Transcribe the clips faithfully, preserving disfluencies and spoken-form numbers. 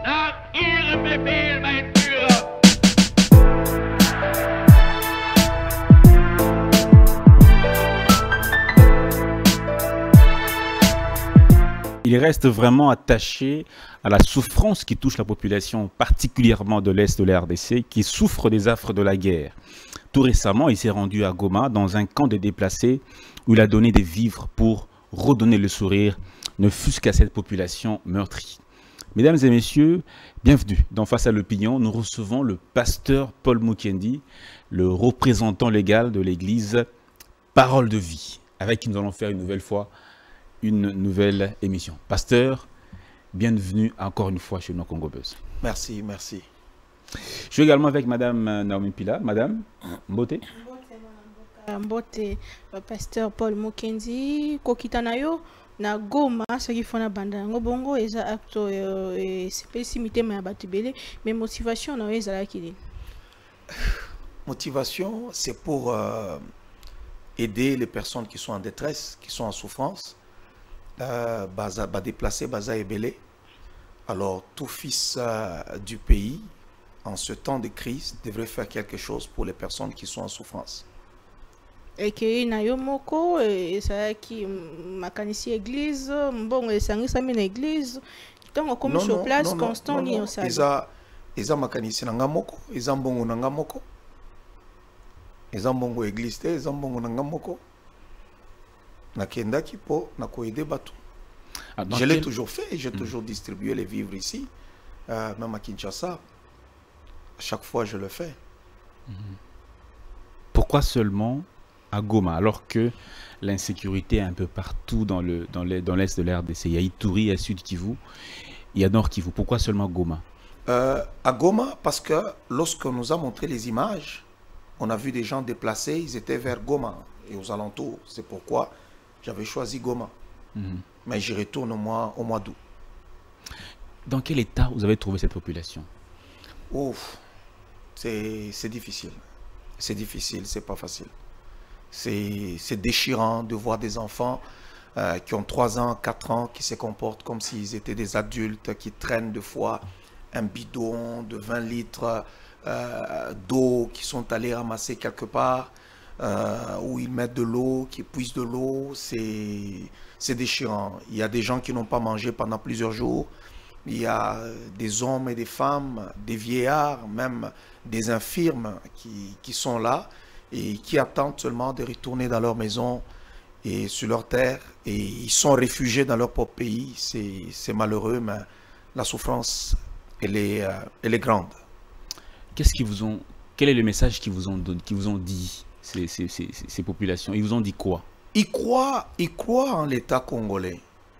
Nach Ihrem Befehl, mein Führer. Il reste vraiment attaché à la souffrance qui touche la population, particulièrement de l'Est de la R D C, qui souffre des affres de la guerre. Tout récemment, il s'est rendu à Goma, dans un camp de déplacés, où il a donné des vivres pour redonner le sourire, ne fût-ce qu'à cette population meurtrie. Mesdames et messieurs, bienvenue dans Face à l'opinion. Nous recevons le pasteur Paul Mukendi, le représentant légal de l'église Parole de Vie, avec qui nous allons faire une nouvelle fois une nouvelle émission. Pasteur, bienvenue encore une fois chez nos Congo Buzz. Merci, merci. Je suis également avec Madame Naomi Pila. Madame Mbote. Mbote, pasteur Paul Mukendi, kokitanayo na Goma, ce qui font na banda ngobongo eza acto et spécificité ma batibele, mais motivation na eza kili. Motivation, c'est pour euh, aider les personnes qui sont en détresse, qui sont en souffrance. Euh, baza, ba déplacé Baza et Belé. Alors, tout fils euh, du pays, en ce temps de crise, devrait faire quelque chose pour les personnes qui sont en souffrance. Et que na yo moko et ça qui makanisi église, bon et ça ngisa mena église, tant comme sur place constant ni on ça. Eza eza makanisi na ngamoko, eza mbongo na ngamoko. Eza mbongo église te, eza mbongo na ngamoko. Nakendaki po na koede batu. Ah, je l'ai quel... toujours fait, j'ai mmh. toujours distribué les vivres ici, euh, même à Kinshasa. À chaque fois, je le fais. Mmh. Pourquoi seulement à Goma, alors que l'insécurité est un peu partout dans le dans l'est dans l'est de la R D C? Il y a Ituri, il y a Sud Kivu, il y a Nord Kivu. Pourquoi seulement Goma? euh, À Goma, parce que lorsque on nous a montré les images, on a vu des gens déplacés, ils étaient vers Goma et aux alentours. C'est pourquoi j'avais choisi Goma. Mmh. Mais j'y retourne au mois, au mois d'août. Dans quel état vous avez trouvé cette population? Ouf, c'est difficile. C'est difficile, c'est pas facile. C'est déchirant de voir des enfants euh, qui ont trois ans, quatre ans, qui se comportent comme s'ils étaient des adultes, qui traînent deux fois un bidon de vingt litres euh, d'eau, qui sont allés ramasser quelque part. Euh, où ils mettent de l'eau, qui puissent de l'eau, c'est déchirant. Il y a des gens qui n'ont pas mangé pendant plusieurs jours. Il y a des hommes et des femmes, des vieillards, même des infirmes qui, qui sont là et qui attendent seulement de retourner dans leur maison et sur leur terre. Et ils sont réfugiés dans leur propre pays. C'est malheureux, mais la souffrance, elle est, euh, elle est grande. Qu'est-ce qu'ils vous ont, quel est le message qu'ils vous ont, qu'ils vous ont dit? Ces, ces, ces, ces populations, ils vous ont dit quoi? Ils croient, ils croient en l'État congolais.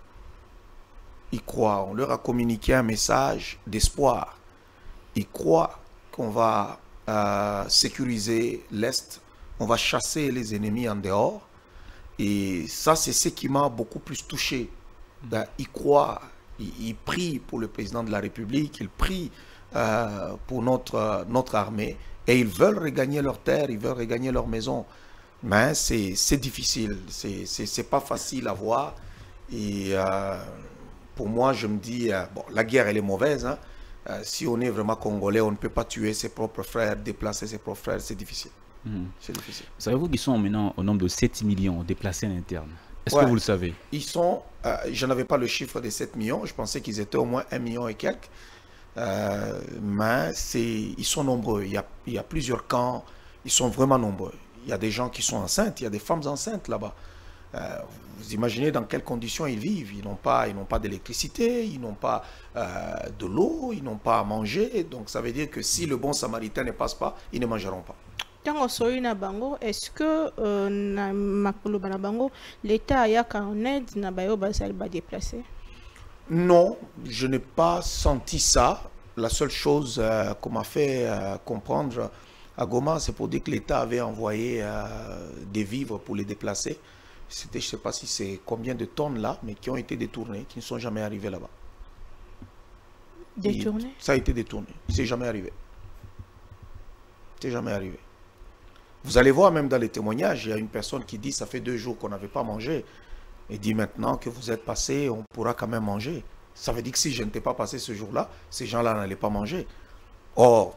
Ils croient. On leur a communiqué un message d'espoir. Ils croient qu'on va euh, sécuriser l'Est, on va chasser les ennemis en dehors. Et ça, c'est ce qui m'a beaucoup plus touché. Ben, ils croient, ils, ils prient pour le président de la République, ils prient euh, pour notre, notre armée. Et ils veulent regagner leur terre, ils veulent regagner leur maison. Mais c'est difficile, c'est pas facile à voir. Et euh, pour moi, je me dis, euh, bon, la guerre, elle est mauvaise. Hein. Euh, si on est vraiment congolais, on ne peut pas tuer ses propres frères, déplacer ses propres frères, c'est difficile. Mmh. C'est difficile. Savez-vous qu'ils sont maintenant au nombre de sept millions déplacés à l'interne? Est-ce ouais. que vous le savez? Ils sont, euh, je n'avais pas le chiffre des sept millions, je pensais qu'ils étaient au moins un million et quelques. Euh, mais ils sont nombreux, il y, a, il y a plusieurs camps, ils sont vraiment nombreux. Il y a des gens qui sont enceintes, il y a des femmes enceintes là-bas. Euh, vous imaginez dans quelles conditions ils vivent. Ils n'ont pas, ils n'ont pas d'électricité, ils n'ont pas euh, de l'eau, ils n'ont pas à manger. Donc ça veut dire que si le bon samaritain ne passe pas, ils ne mangeront pas. Est-ce que l'État a en aide à déplacer? Non, je n'ai pas senti ça. La seule chose euh, qu'on m'a fait euh, comprendre à Goma, c'est pour dire que l'État avait envoyé euh, des vivres pour les déplacer. C'était, je ne sais pas si c'est combien de tonnes là, mais qui ont été détournées, qui ne sont jamais arrivées là-bas. Détournées? Ça a été détourné. C'est jamais arrivé. C'est jamais arrivé. Vous allez voir même dans les témoignages, il y a une personne qui dit ça fait deux jours qu'on n'avait pas mangé. Et dit maintenant que vous êtes passé, on pourra quand même manger. Ça veut dire que si je n'étais pas passé ce jour-là, ces gens-là n'allaient pas manger. Or,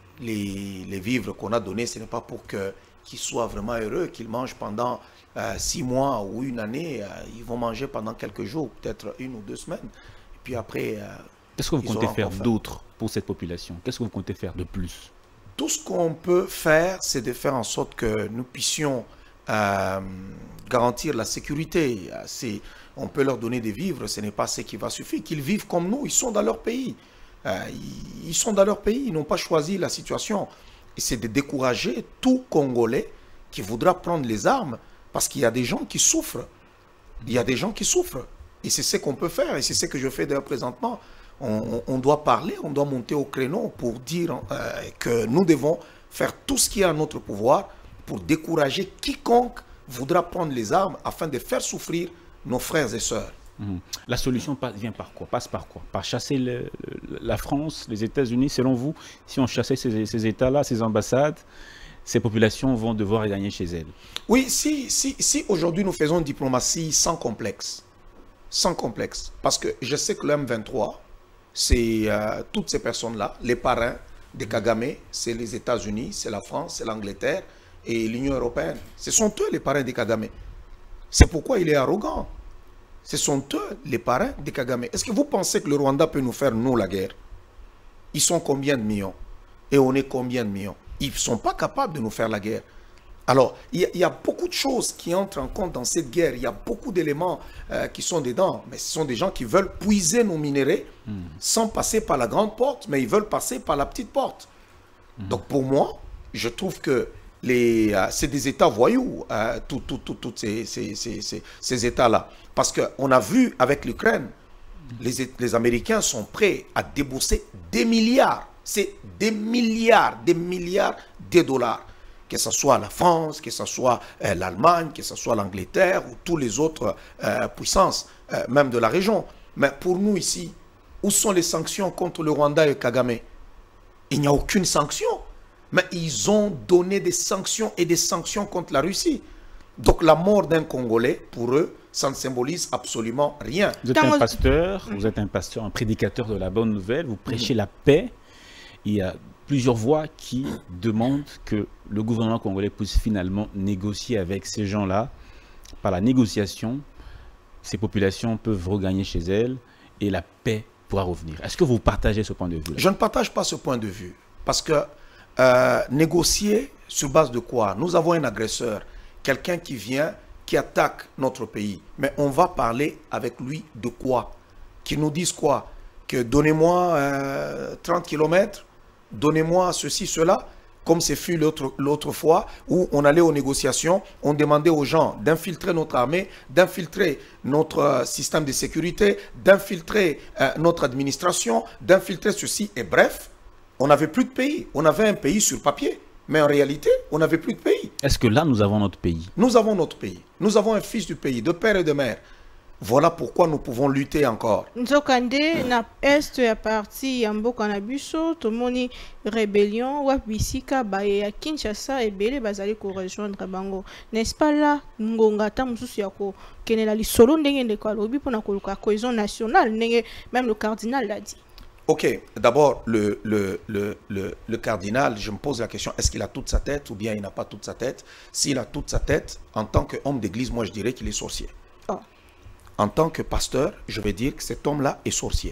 les, les vivres qu'on a donnés, ce n'est pas pour que, qu'ils soient vraiment heureux, qu'ils mangent pendant euh, six mois ou une année. Euh, ils vont manger pendant quelques jours, peut-être une ou deux semaines. Et puis après... Euh, Qu'est-ce que vous comptez faire d'autre pour cette population? Qu'est-ce que vous comptez faire de plus? Tout ce qu'on peut faire, c'est de faire en sorte que nous puissions euh, garantir la sécurité. C'est, on peut leur donner des vivres, ce n'est pas ce qui va suffire. Qu'ils vivent comme nous, ils sont dans leur pays. Euh, ils, ils sont dans leur pays, ils n'ont pas choisi la situation. Et c'est de décourager tout Congolais qui voudra prendre les armes, parce qu'il y a des gens qui souffrent. Il y a des gens qui souffrent. Et c'est ce qu'on peut faire, et c'est ce que je fais d'ailleurs présentement. On, on doit parler, on doit monter au créneau pour dire euh, que nous devons faire tout ce qui est à notre pouvoir pour décourager quiconque voudra prendre les armes afin de faire souffrir nos frères et sœurs. Mmh. La solution passe, vient par quoi? Passe par quoi? Par chasser le, le, la France, les États-Unis, selon vous? Si on chassait ces, ces États-là, ces ambassades, ces populations vont devoir gagner chez elles. Oui, si, si, si aujourd'hui nous faisons une diplomatie sans complexe, sans complexe, parce que je sais que le M vingt-trois, c'est euh, toutes ces personnes-là, les parrains de Kagame, c'est les États-Unis, c'est la France, c'est l'Angleterre et l'Union européenne. Ce sont eux les parrains de Kagame. C'est pourquoi il est arrogant. Ce sont eux les parrains de Kagame. Est-ce que vous pensez que le Rwanda peut nous faire, nous, la guerre? Ils sont combien de millions? Et on est combien de millions? Ils ne sont pas capables de nous faire la guerre. Alors, il y, y a beaucoup de choses qui entrent en compte dans cette guerre. Il y a beaucoup d'éléments euh, qui sont dedans. Mais ce sont des gens qui veulent puiser nos minéraux mmh. sans passer par la grande porte, mais ils veulent passer par la petite porte. Mmh. Donc, pour moi, je trouve que les, euh, c'est des États voyous, euh, tous tout, tout, tout ces, ces, ces, ces, ces États-là. Parce qu'on a vu avec l'Ukraine, mmh. les, les Américains sont prêts à débourser des milliards. C'est des milliards, des milliards de dollars. Que ce soit la France, que ce soit euh, l'Allemagne, que ce soit l'Angleterre ou toutes les autres euh, puissances, euh, même de la région. Mais pour nous ici, où sont les sanctions contre le Rwanda et Kagame? Il n'y a aucune sanction. Mais ils ont donné des sanctions et des sanctions contre la Russie. Donc la mort d'un Congolais, pour eux, ça ne symbolise absolument rien. Vous êtes un pasteur, vous êtes un pasteur, un prédicateur de la bonne nouvelle, vous prêchez la paix. Il y a plusieurs voix qui demandent que le gouvernement congolais puisse finalement négocier avec ces gens-là. Par la négociation, ces populations peuvent regagner chez elles et la paix pourra revenir. Est-ce que vous partagez ce point de vue-là? Je ne partage pas ce point de vue. Parce que euh, négocier sur base de quoi? Nous avons un agresseur, quelqu'un qui vient, qui attaque notre pays. Mais on va parler avec lui de quoi? Qui nous dise quoi? Que donnez-moi euh, trente kilomètres, donnez-moi ceci, cela, comme ce fut l'autre fois où on allait aux négociations, on demandait aux gens d'infiltrer notre armée, d'infiltrer notre euh, système de sécurité, d'infiltrer euh, notre administration, d'infiltrer ceci, et bref, on n'avait plus de pays. On avait un pays sur papier, mais en réalité, on n'avait plus de pays. Est-ce que là, nous avons notre pays? Nous avons notre pays. Nous avons un fils du pays, de père et de mère. Voilà pourquoi nous pouvons lutter encore. Nzokande na est ya parti ya mboka na biso tomoni rébellion wa bisika ba ya Kinshasa ebele bazali ko rejoindre bango. N'est-ce pas là ngonga ta mususu ya ko kenela lisolo ndenge ndeko alobi pona ko luka cohésion nationale ndenge même le cardinal l'a dit. Ok, d'abord le, le, le, le, le cardinal, je me pose la question, est-ce qu'il a toute sa tête ou bien il n'a pas toute sa tête? S'il a toute sa tête, en tant qu'homme d'église, moi je dirais qu'il est sorcier. Oh. En tant que pasteur, je vais dire que cet homme-là est sorcier.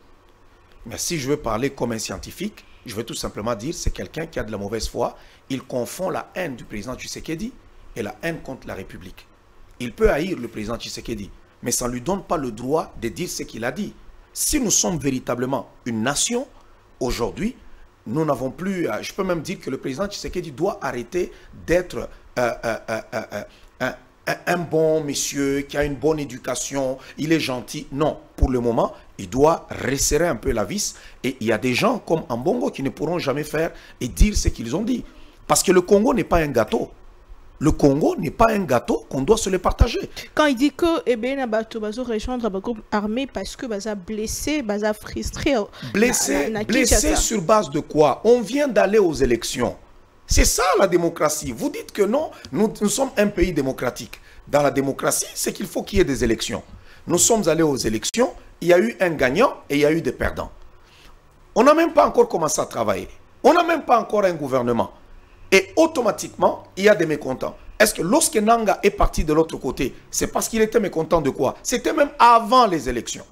Mais si je veux parler comme un scientifique, je vais tout simplement dire que c'est quelqu'un qui a de la mauvaise foi. Il confond la haine du président Tshisekedi et la haine contre la République. Il peut haïr le président Tshisekedi, mais ça ne lui donne pas le droit de dire ce qu'il a dit. Si nous sommes véritablement une nation, aujourd'hui, nous n'avons plus... Je peux même dire que le président Tshisekedi doit arrêter d'être euh, euh, euh, euh, un... un bon monsieur qui a une bonne éducation, il est gentil. Non, pour le moment, il doit resserrer un peu la vis. Et il y a des gens comme Ambongo qui ne pourront jamais faire et dire ce qu'ils ont dit. Parce que le Congo n'est pas un gâteau. Le Congo n'est pas un gâteau qu'on doit se le partager. Quand il dit que eh bien, bato bazo rejoindre un groupe armé parce que baza blessé, baza frustré. Blessé, blessé sur base de quoi? On vient d'aller aux élections. C'est ça la démocratie. Vous dites que non, nous, nous sommes un pays démocratique. Dans la démocratie, c'est qu'il faut qu'il y ait des élections. Nous sommes allés aux élections, il y a eu un gagnant et il y a eu des perdants. On n'a même pas encore commencé à travailler. On n'a même pas encore un gouvernement. Et automatiquement, il y a des mécontents. Est-ce que lorsque Nanga est parti de l'autre côté, c'est parce qu'il était mécontent de quoi? C'était même avant les élections.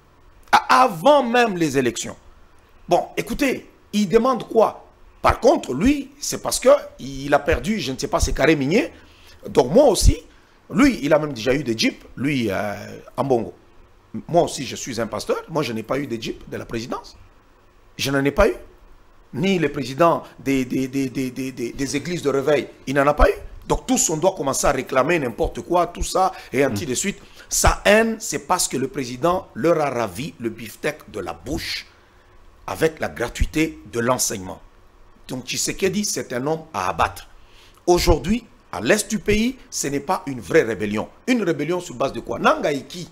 Avant même les élections. Bon, écoutez, il demande quoi? Par contre, lui, c'est parce qu'il a perdu, je ne sais pas, ses carrés miniers. Donc moi aussi, lui, il a même déjà eu des jeeps, lui, euh, en Bongo. Moi aussi, je suis un pasteur. Moi, je n'ai pas eu des jeeps de la présidence. Je n'en ai pas eu. Ni le président des, des, des, des, des, des, des églises de réveil, il n'en a pas eu. Donc tous, on doit commencer à réclamer n'importe quoi, tout ça, et ainsi de suite. Sa haine, c'est parce que le président leur a ravi le beefsteak de la bouche avec la gratuité de l'enseignement. Donc Tshisekedi, c'est un homme à abattre. Aujourd'hui, à l'est du pays, ce n'est pas une vraie rébellion. Une rébellion sur base de quoi? Nanga et qui?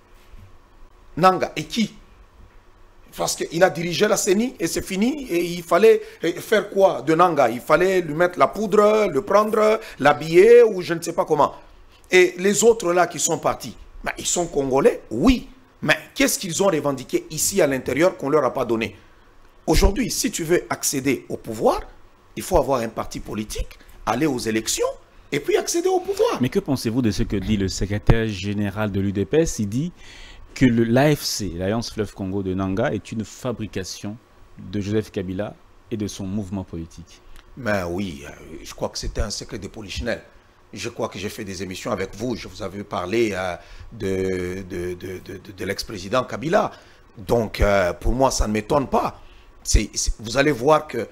Nanga et qui? Parce qu'il a dirigé la C E N I et c'est fini. Et il fallait faire quoi de Nanga? Il fallait lui mettre la poudre, le prendre, l'habiller ou je ne sais pas comment. Et les autres là qui sont partis, ben, ils sont congolais, oui. Mais qu'est-ce qu'ils ont revendiqué ici à l'intérieur qu'on ne leur a pas donné? Aujourd'hui, si tu veux accéder au pouvoir, il faut avoir un parti politique, aller aux élections et puis accéder au pouvoir. Mais que pensez-vous de ce que dit le secrétaire général de l'U D P S? Il dit que l'A F C, l'Alliance Fleuve Congo de Nanga, est une fabrication de Joseph Kabila et de son mouvement politique. Mais oui, je crois que c'était un secret de polichinelle. Je crois que j'ai fait des émissions avec vous. Je vous avais parlé euh, de, de, de, de, de, de l'ex-président Kabila. Donc, euh, pour moi, ça ne m'étonne pas. C'est, c'est, vous allez voir que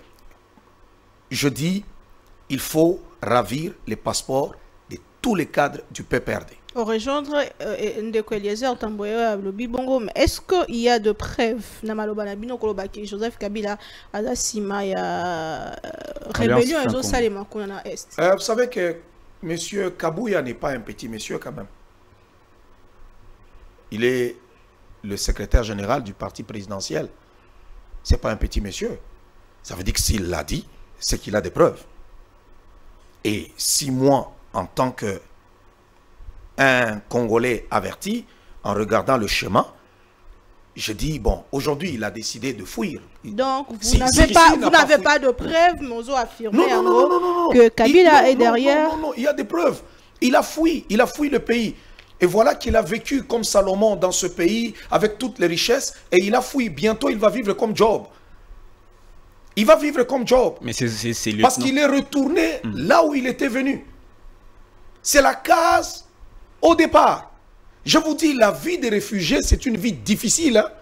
je dis, il faut ravir les passeports de tous les cadres du P P R D. Au rejoindre Ndeko Eliezer Tamboya Lobi Bongo, mais est-ce qu'il y a de preuves Namalobana Kolobaki Joseph Kabila à la Sima ya rébellion et aux Salema qu'on a est. Vous savez que M. Kabouya n'est pas un petit monsieur quand même. Il est le secrétaire général du parti présidentiel. C'est pas un petit monsieur. Ça veut dire que s'il l'a dit, c'est qu'il a des preuves. Et si moi, en tant que un Congolais averti, en regardant le chemin, je dis, bon, aujourd'hui, il a décidé de fuir. Donc, vous si, n'avez si, pas, si, vous n'avez pas, pas de preuves, mais vous affirmez non, non, non, non, non, non, que Kabila il, est non, derrière. Non, non, non, il y a des preuves. Il a fui, il a fui le pays. Et voilà qu'il a vécu comme Salomon dans ce pays, avec toutes les richesses, et il a fui. Bientôt, il va vivre comme Job. Il va vivre comme Job. Mais c'est, c'est, c'est Parce qu'il est retourné mmh. là où il était venu. C'est la case au départ. Je vous dis, la vie des réfugiés, c'est une vie difficile. Hein?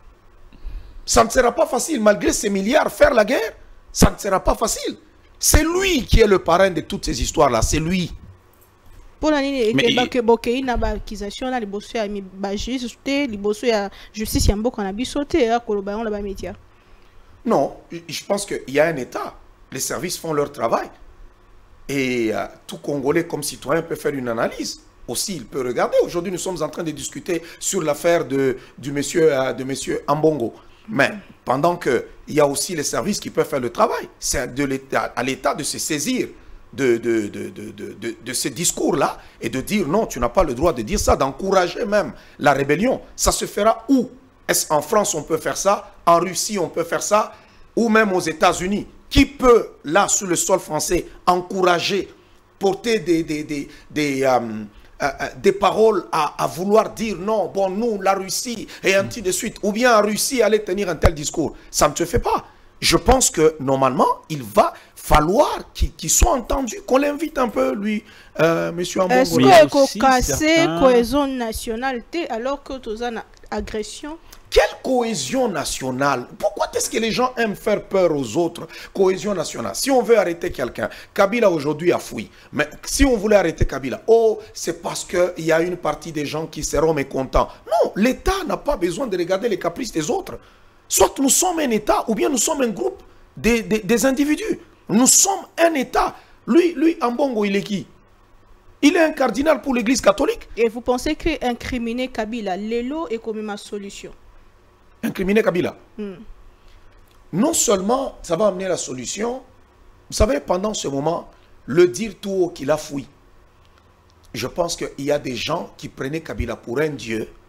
Ça ne sera pas facile, malgré ces milliards, faire la guerre, ça ne sera pas facile. C'est lui qui est le parrain de toutes ces histoires-là, c'est lui. Pour la ligne, que Bokei n'a pas accusation, là, les bosses a mis justice, les bosses a justice, il y a un beau qu'on a sauté, là, qu'on a là-bas métier. Non, je pense qu'il y a un État. Les services font leur travail. Et euh, tout Congolais comme citoyen peut faire une analyse. Aussi, il peut regarder. Aujourd'hui, nous sommes en train de discuter sur l'affaire de, du monsieur, euh, de monsieur Ambongo. Mais pendant qu'il y a aussi les services qui peuvent faire le travail, c'est de l'État, à l'État de se saisir de, de, de, de, de, de, de ce discours-là et de dire non, tu n'as pas le droit de dire ça, d'encourager même la rébellion. Ça se fera où? Est-ce qu'en France, on peut faire ça? En Russie, on peut faire ça? Ou même aux États-Unis? Qui peut, là, sur le sol français, encourager, porter des, des, des, des, euh, euh, des paroles à, à vouloir dire non, bon, nous, la Russie, et ainsi de suite. Ou bien en Russie, aller tenir un tel discours. Ça ne se fait pas. Je pense que, normalement, il va falloir qu'il qu'il soit entendu, qu'on l'invite un peu, lui, euh, M. Ambongo. Est-ce que vous cassez la cohésion nationale alors que tu as une agression? Quelle cohésion nationale? Pourquoi est-ce que les gens aiment faire peur aux autres? Cohésion nationale. Si on veut arrêter quelqu'un, Kabila aujourd'hui a fui. Mais si on voulait arrêter Kabila, oh, c'est parce qu'il y a une partie des gens qui seront mécontents. Non, l'État n'a pas besoin de regarder les caprices des autres. Soit nous sommes un État, ou bien nous sommes un groupe des, des, des individus. Nous sommes un État. Lui, lui, Ambongo, il est qui? Il est un cardinal pour l'Église catholique. Et vous pensez qu'incriminer Kabila, l'élo est comme ma solution? Incriminer Kabila. Hmm. Non seulement ça va amener la solution, vous savez, pendant ce moment, le dire tout haut qu'il a fui. Je pense qu'il y a des gens qui prenaient Kabila pour un dieu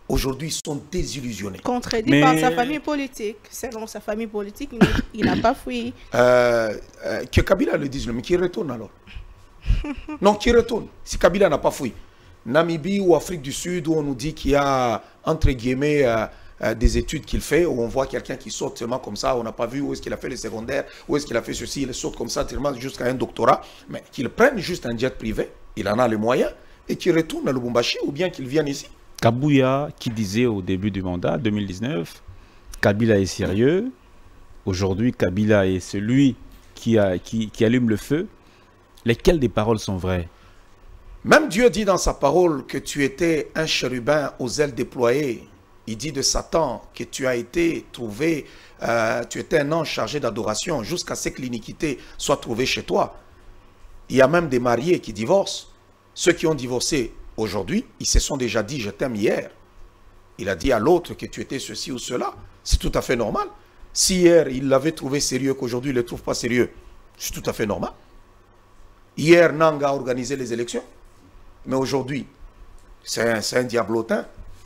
Aujourd'hui, ils sont désillusionnés. Contredit Mais- par sa famille politique. Selon sa famille politique, il, il n'a pas fui. Euh, euh, que Kabila le dise, mais qui retourne alors? Non, qui retourne. Si Kabila n'a pas fui. Namibie ou Afrique du Sud, où on nous dit qu'il y a, entre guillemets, euh, euh, des études qu'il fait, où on voit quelqu'un qui saute seulement comme ça, on n'a pas vu où est-ce qu'il a fait les secondaires, où est-ce qu'il a fait ceci, il saute comme ça, tellement jusqu'à un doctorat, mais qu'il prenne juste un jet privé, il en a les moyens, et qu'il retourne à Lubumbashi, ou bien qu'il vienne ici. Kabouya qui disait au début du mandat, deux mille dix-neuf, Kabila est sérieux. Aujourd'hui, Kabila est celui qui, a, qui, qui allume le feu. Lesquelles des paroles sont vraies? Même Dieu dit dans sa parole que tu étais un chérubin aux ailes déployées. Il dit de Satan que tu as été trouvé, euh, tu étais un ange chargé d'adoration jusqu'à ce que l'iniquité soit trouvée chez toi. Il y a même des mariés qui divorcent. Ceux qui ont divorcé aujourd'hui, ils se sont déjà dit « je t'aime » hier. Il a dit à l'autre que tu étais ceci ou cela. C'est tout à fait normal. Si hier, il l'avait trouvé sérieux, qu'aujourd'hui, il ne le trouve pas sérieux, c'est tout à fait normal. Hier, Nanga a organisé les élections. Mais aujourd'hui, c'est un, un diablotin.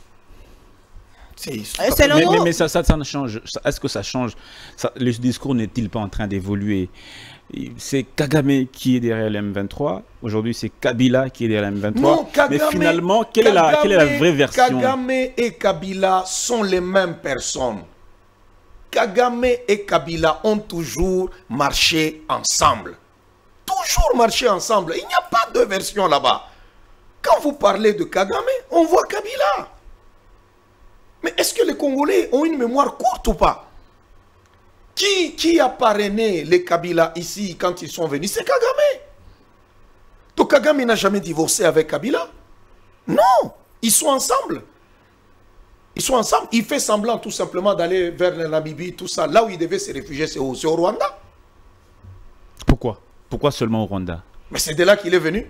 C'est- c'est Euh, tout à c'est fait- le- Mais, non. mais, mais ça, ça, ça ne change. ça- Est-ce que ça change ça, le discours n'est-il pas en train d'évoluer? C'est Kagame qui est derrière l'M vingt-trois. Aujourd'hui, c'est Kabila qui est derrière l'M vingt-trois. Non, Kagame, mais finalement, quelle, est la, quelle est la Kagame- vraie version? Kagame et Kabila sont les mêmes personnes. Kagame et Kabila ont toujours marché ensemble. Toujours marché ensemble. Il n'y a pas de version là-bas. Quand vous parlez de Kagame, on voit Kabila. Mais est-ce que les Congolais ont une mémoire courte ou pas? Qui, qui a parrainé les Kabila ici quand ils sont venus? C'est Kagame. Donc Kagame n'a jamais divorcé avec Kabila. Non, ils sont ensemble. Ils sont ensemble. Il fait semblant tout simplement d'aller vers la Namibie, tout ça. Là où il devait se réfugier, c'est au, c'est au Rwanda. Pourquoi? Pourquoi seulement au Rwanda? Mais c'est de là qu'il est venu.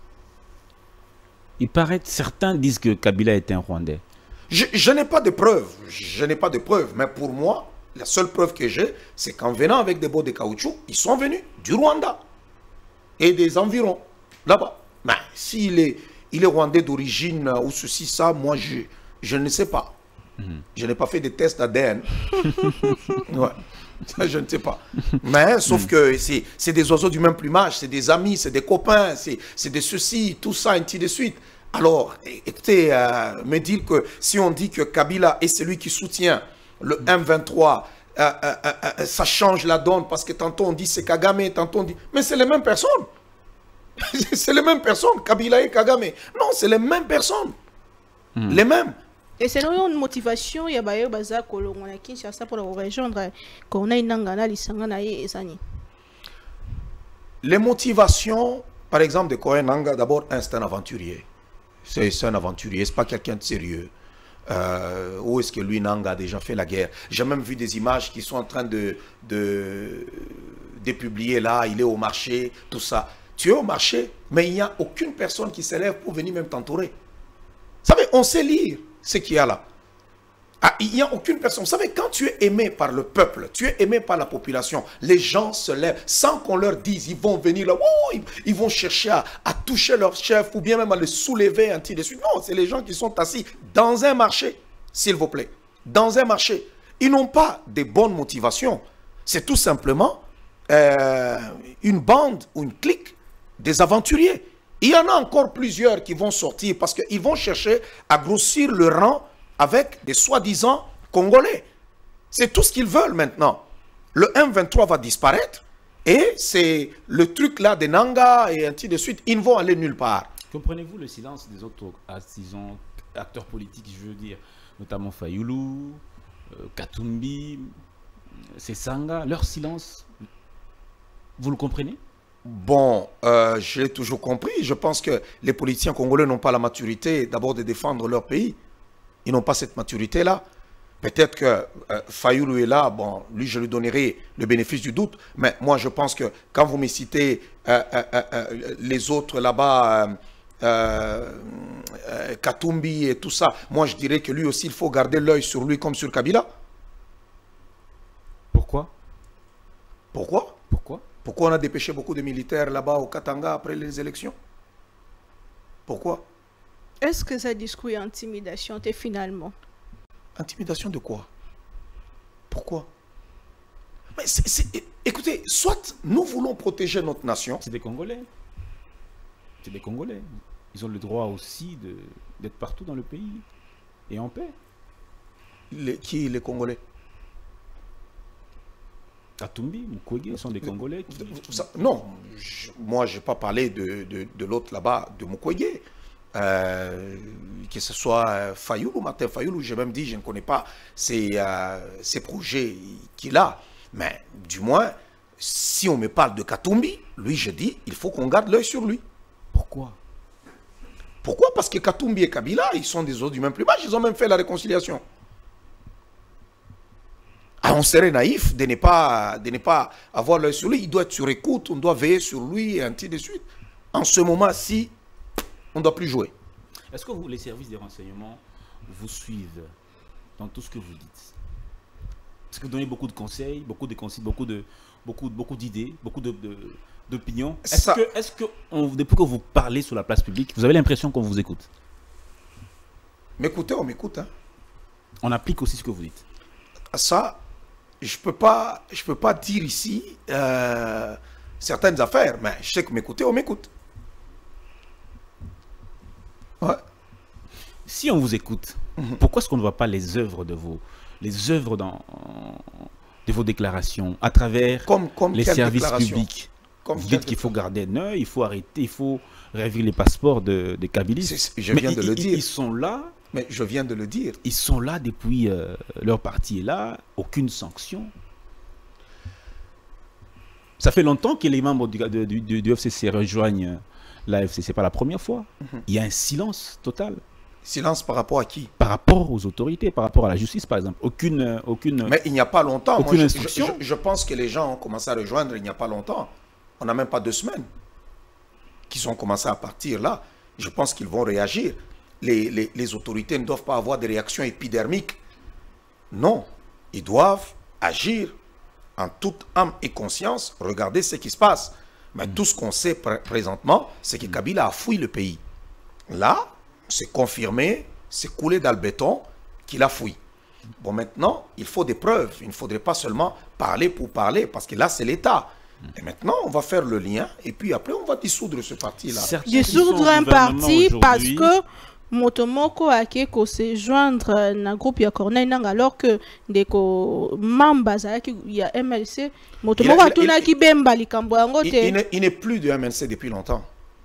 Il paraît que certains disent que Kabila est un Rwandais. Je, je n'ai pas de preuves. Je n'ai pas de preuves. Mais pour moi, la seule preuve que j'ai, c'est qu'en venant avec des bottes de caoutchouc, ils sont venus du Rwanda et des environs, là-bas. Mais s'il est, il est rwandais d'origine euh, ou ceci, ça, moi, je, je ne sais pas. Je n'ai pas fait de tests d'A D N. Ouais. Ça, je ne sais pas. Mais sauf que c'est c'est des oiseaux du même plumage, c'est des amis, c'est des copains, c'est c'est de ceci, tout ça, ainsi de suite. Alors, é- écoutez, euh, me dire que si on dit que Kabila est celui qui soutient le M vingt-trois, euh, euh, euh, euh, ça change la donne parce que tantôt on dit c'est Kagame, tantôt on dit... Mais c'est les mêmes personnes. C'est les mêmes personnes, Kabila et Kagame. Non, c'est les mêmes personnes. Les mêmes. Et c'est une motivation, il y a bayo baza kolongo na Kinshasa pour rejoindre qu'on a une ngana lisanga na ye ezani. Les motivations, par exemple, de Kohen Nanga, d'abord, un, c'est un aventurier. C'est c'est un aventurier, c'est pas quelqu'un de sérieux. Euh, où est-ce que lui, Nanga, a déjà fait la guerre? J'ai même vu des images qui sont en train de, de, de publier là, il est au marché, tout ça. Tu es au marché, mais il n'y a aucune personne qui s'élève pour venir même t'entourer. Vous savez, on sait lire ce qu'il y a là. Ah, il n'y a aucune personne. Vous savez, quand tu es aimé par le peuple, tu es aimé par la population, les gens se lèvent sans qu'on leur dise, ils vont venir là, oh, ils, ils vont chercher à, à toucher leur chef ou bien même à le soulever, ainsi de suite. Non, c'est les gens qui sont assis dans un marché, s'il vous plaît. Dans un marché. Ils n'ont pas de bonnes motivations. C'est tout simplement euh, une bande ou une clique des aventuriers. Il y en a encore plusieurs qui vont sortir parce qu'ils vont chercher à grossir le rang avec des soi-disant Congolais. C'est tout ce qu'ils veulent maintenant. Le M vingt-trois va disparaître et c'est le truc là des Nanga et ainsi de suite. Ils ne vont aller nulle part. Comprenez-vous le silence des autres artisans, acteurs politiques, je veux dire, notamment Fayoulou, euh, Katumbi, Sesanga, leur silence, vous le comprenez? Bon, euh, j'ai toujours compris. Je pense que les politiciens congolais n'ont pas la maturité d'abord de défendre leur pays. Ils n'ont pas cette maturité-là. Peut-être que euh, Fayoulou est là, bon, lui je lui donnerai le bénéfice du doute, mais moi je pense que quand vous me citez euh, euh, euh, euh, les autres là-bas, euh, euh, euh, Katumbi et tout ça, moi je dirais que lui aussi il faut garder l'œil sur lui comme sur Kabila. Pourquoi? Pourquoi? Pourquoi? Pourquoi on a dépêché beaucoup de militaires là-bas au Katanga après les élections? Pourquoi? Est-ce que ça discours est intimidation t'es finalement? Intimidation de quoi? Pourquoi? Mais c'est, c'est, écoutez, soit nous voulons protéger notre nation. C'est des Congolais. C'est des Congolais. Ils ont le droit aussi de, d'être partout dans le pays et en paix. Les, qui les Congolais? Katumbi, Mukwege sont des Congolais. Qui... Ça, non, je, moi je n'ai pas parlé de, de, de l'autre là-bas, de Mukwege. Euh, que ce soit euh, Fayoulou, Martin Fayoulou, j'ai même dit, je ne connais pas ces, euh, ces projets qu'il a. Mais du moins, si on me parle de Katumbi, lui je dis, il faut qu'on garde l'œil sur lui. Pourquoi? Pourquoi? Parce que Katumbi et Kabila, ils sont des autres du même plumage, ils ont même fait la réconciliation. Ah, on serait naïf de ne pas, de ne pas avoir l'œil sur lui. Il doit être sur écoute, on doit veiller sur lui et ainsi de suite. En ce moment-ci, on ne doit plus jouer. Est-ce que vous, les services de renseignement vous suivent dans tout ce que vous dites? Est-ce que vous donnez beaucoup de conseils, beaucoup de conseils, beaucoup de, beaucoup, beaucoup d'idées, beaucoup de, de, d'opinions? Est-ce Ça... que, est-ce que on, depuis que vous parlez sur la place publique, vous avez l'impression qu'on vous écoute? M'écoutez, on m'écoute. Hein. On applique aussi ce que vous dites. Ça, je ne peux pas, je peux pas dire ici euh, certaines affaires, mais je sais que m'écouter, on m'écoute. Ouais. Si on vous écoute, mm-hmm. pourquoi est-ce qu'on ne voit pas les œuvres de vos, les œuvres dans, de vos déclarations à travers comme, comme les services publics? Comme vous dites qu'il faut garder un œil, il faut arrêter, il faut réviser les passeports de, des kabylistes. Je viens Mais de ils, le dire. Ils sont là. Mais je viens de le dire. Ils sont là depuis euh, leur parti est là, aucune sanction. Ça fait longtemps que les membres du, du, du, du F C C rejoignent la F C C, pas la première fois. Mm-hmm. Il y a un silence total. Silence par rapport à qui? Par rapport aux autorités, par rapport à la justice, par exemple. Aucune, aucune. Mais il n'y a pas longtemps. Aucune Moi, instruction. Je, je, je pense que les gens ont commencé à rejoindre il n'y a pas longtemps. On n'a même pas deux semaines qu'ils ont commencé à partir là. Je pense qu'ils vont réagir. Les, les, les autorités ne doivent pas avoir des réactions épidermiques. Non, ils doivent agir en toute âme et conscience, regarder ce qui se passe. Mais mmh. tout ce qu'on sait pr présentement, c'est que Kabila a fui le pays. Là, c'est confirmé, c'est coulé dans le béton qu'il a fui. Bon, maintenant, il faut des preuves. Il ne faudrait pas seulement parler pour parler, parce que là, c'est l'État. Et maintenant, on va faire le lien, et puis après, on va dissoudre ce parti-là. Dissoudre un parti parce que Motomoko a ko se joindre na groupe ya Corneille Nangaa alors que ndeko mamba qui ya M L C Motomoko atuna ki bemba likambo yango te. Il n'est plus du M L C depuis longtemps.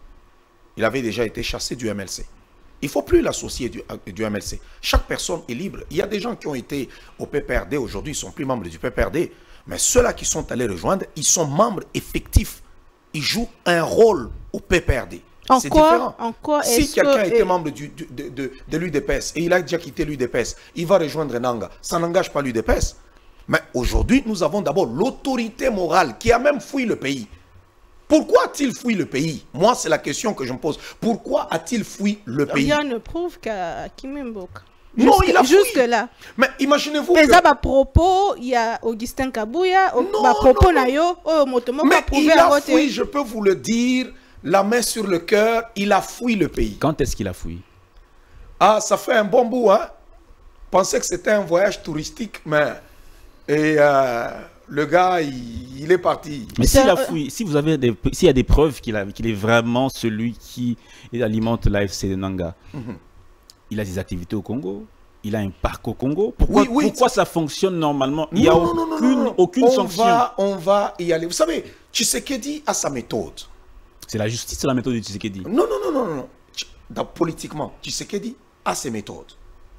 Il avait déjà été chassé du M L C. Il ne faut plus l'associer du, du M L C. Chaque personne est libre. Il y a des gens qui ont été au P P R D aujourd'hui, ils ne sont plus membres du P P R D. Mais ceux-là qui sont allés rejoindre, ils sont membres effectifs. Ils jouent un rôle au P P R D. C'est différent. Encore si quelqu'un était membre du, du, de, de, de l'U D P S et il a déjà quitté l'U D P S, il va rejoindre Nangaa. Ça n'engage pas l'U D P S. Mais aujourd'hui, nous avons d'abord l'autorité morale qui a même fui le pays. Pourquoi a-t-il fui le pays? Moi, c'est la question que je me pose. Pourquoi a-t-il fui le pays? Rien ne prouve qu'à Kimemboka. Non, il a fui. Jusque là. Mais imaginez-vous mais que... ça, à propos, il y a Augustin Kabouya, à propos, Nayo, oh, Motomoko mais a prouvé il a à fui, je peux vous le dire, la main sur le cœur, il a fui le pays. Quand est-ce qu'il a fui? Ah, ça fait un bon bout, hein. Pensais que c'était un voyage touristique, mais... Et euh, le gars, il, il est parti. Mais s'il a fui, si vous avez des, s'il y a des preuves qu'il qu'il est vraiment celui qui alimente l'A F C de Nangaa, mm-hmm. il a des activités au Congo, il a un parc au Congo. Pourquoi, oui, oui, pourquoi ça... ça fonctionne normalement? Il n'y a non, aucune, non, non, non, non. aucune on sanction. Va, on va y aller. Vous savez, Tshisekedi a sa méthode. C'est la justice, c'est la méthode de Tshisekedi. Non, non, non, non, non. Dans, politiquement, Tshisekedi a ses méthodes.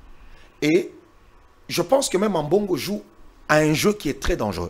Et je pense que même Mbongo joue à un jeu qui est très dangereux.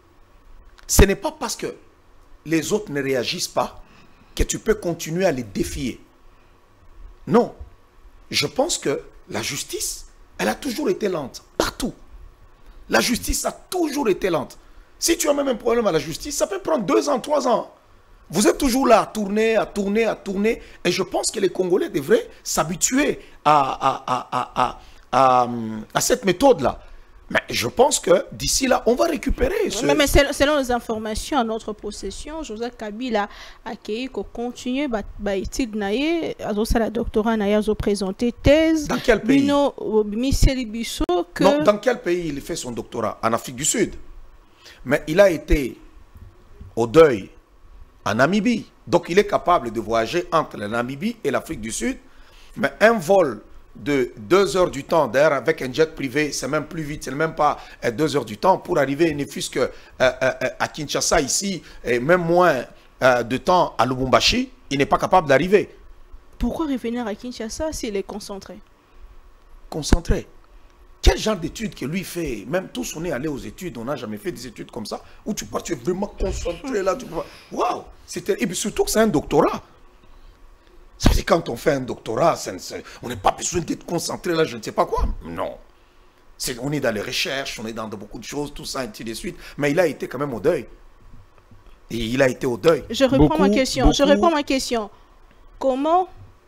Ce n'est pas parce que les autres ne réagissent pas que tu peux continuer à les défier. Non. Je pense que la justice, elle a toujours été lente. Partout. La justice a toujours été lente. Si tu as même un problème à la justice, ça peut prendre deux ans, trois ans. Vous êtes toujours là à tourner, à tourner, à tourner. Et je pense que les Congolais devraient s'habituer à, à, à, à, à, à, à cette méthode-là. Mais je pense que d'ici là, on va récupérer ce... Mais, mais selon, selon les informations à notre possession, Joseph Kabila a accueilli qu'on continue bah étude naie, à la doctorat naie, à présenter thèse. Dans quel pays? Bino, Bisso, que... Non, dans quel pays il fait son doctorat? En Afrique du Sud. Mais il a été au deuil en Namibie. Donc il est capable de voyager entre la Namibie et l'Afrique du Sud. Mais un vol de deux heures du temps, d'ailleurs avec un jet privé, c'est même plus vite, c'est même pas euh, deux heures du temps pour arriver, ne fût-ce que euh, euh, à Kinshasa ici, et même moins euh, de temps à Lubumbashi, il n'est pas capable d'arriver. Pourquoi revenir à Kinshasa s'il est concentré? Concentré. Quel genre d'études que lui fait? Même tous on est allé aux études, on n'a jamais fait des études comme ça, où tu pars, tu es vraiment concentré là, tu peux... Waouh! Et puis surtout que c'est un doctorat. Ça veut dire quand on fait un doctorat, on n'a pas besoin d'être concentré là, je ne sais pas quoi. Non. Est, on est dans les recherches, on est dans de beaucoup de choses, tout ça, et ainsi de suite. Mais il a été quand même au deuil. Et il a été au deuil. Je reprends beaucoup, ma question. Beaucoup... Je reprends ma question. Comment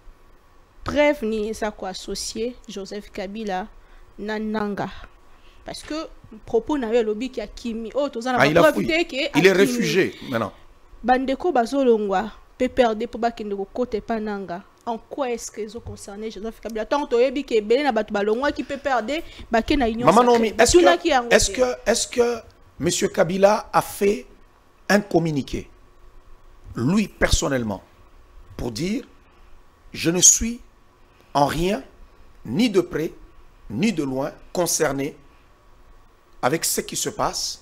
prévenir ça quoi associer Joseph Kabila Nananga? Parce que propos n'avait lobby qui a Kimi. Oh, ah, il a fouillé. Il est réfugié maintenant. Bandeko Bazolongwa. Perdre pour bakende ko côté pananga. En quoi est-ce que ils ont concerné Joseph Kabila? Tant to yebi ke belé na batu balongwa qui peut perdre bakena union. Maman Nomi, est-ce que est-ce que est-ce que monsieur Kabila a fait un communiqué lui personnellement pour dire je ne suis en rien ni de près ni de loin concerné avec ce qui se passe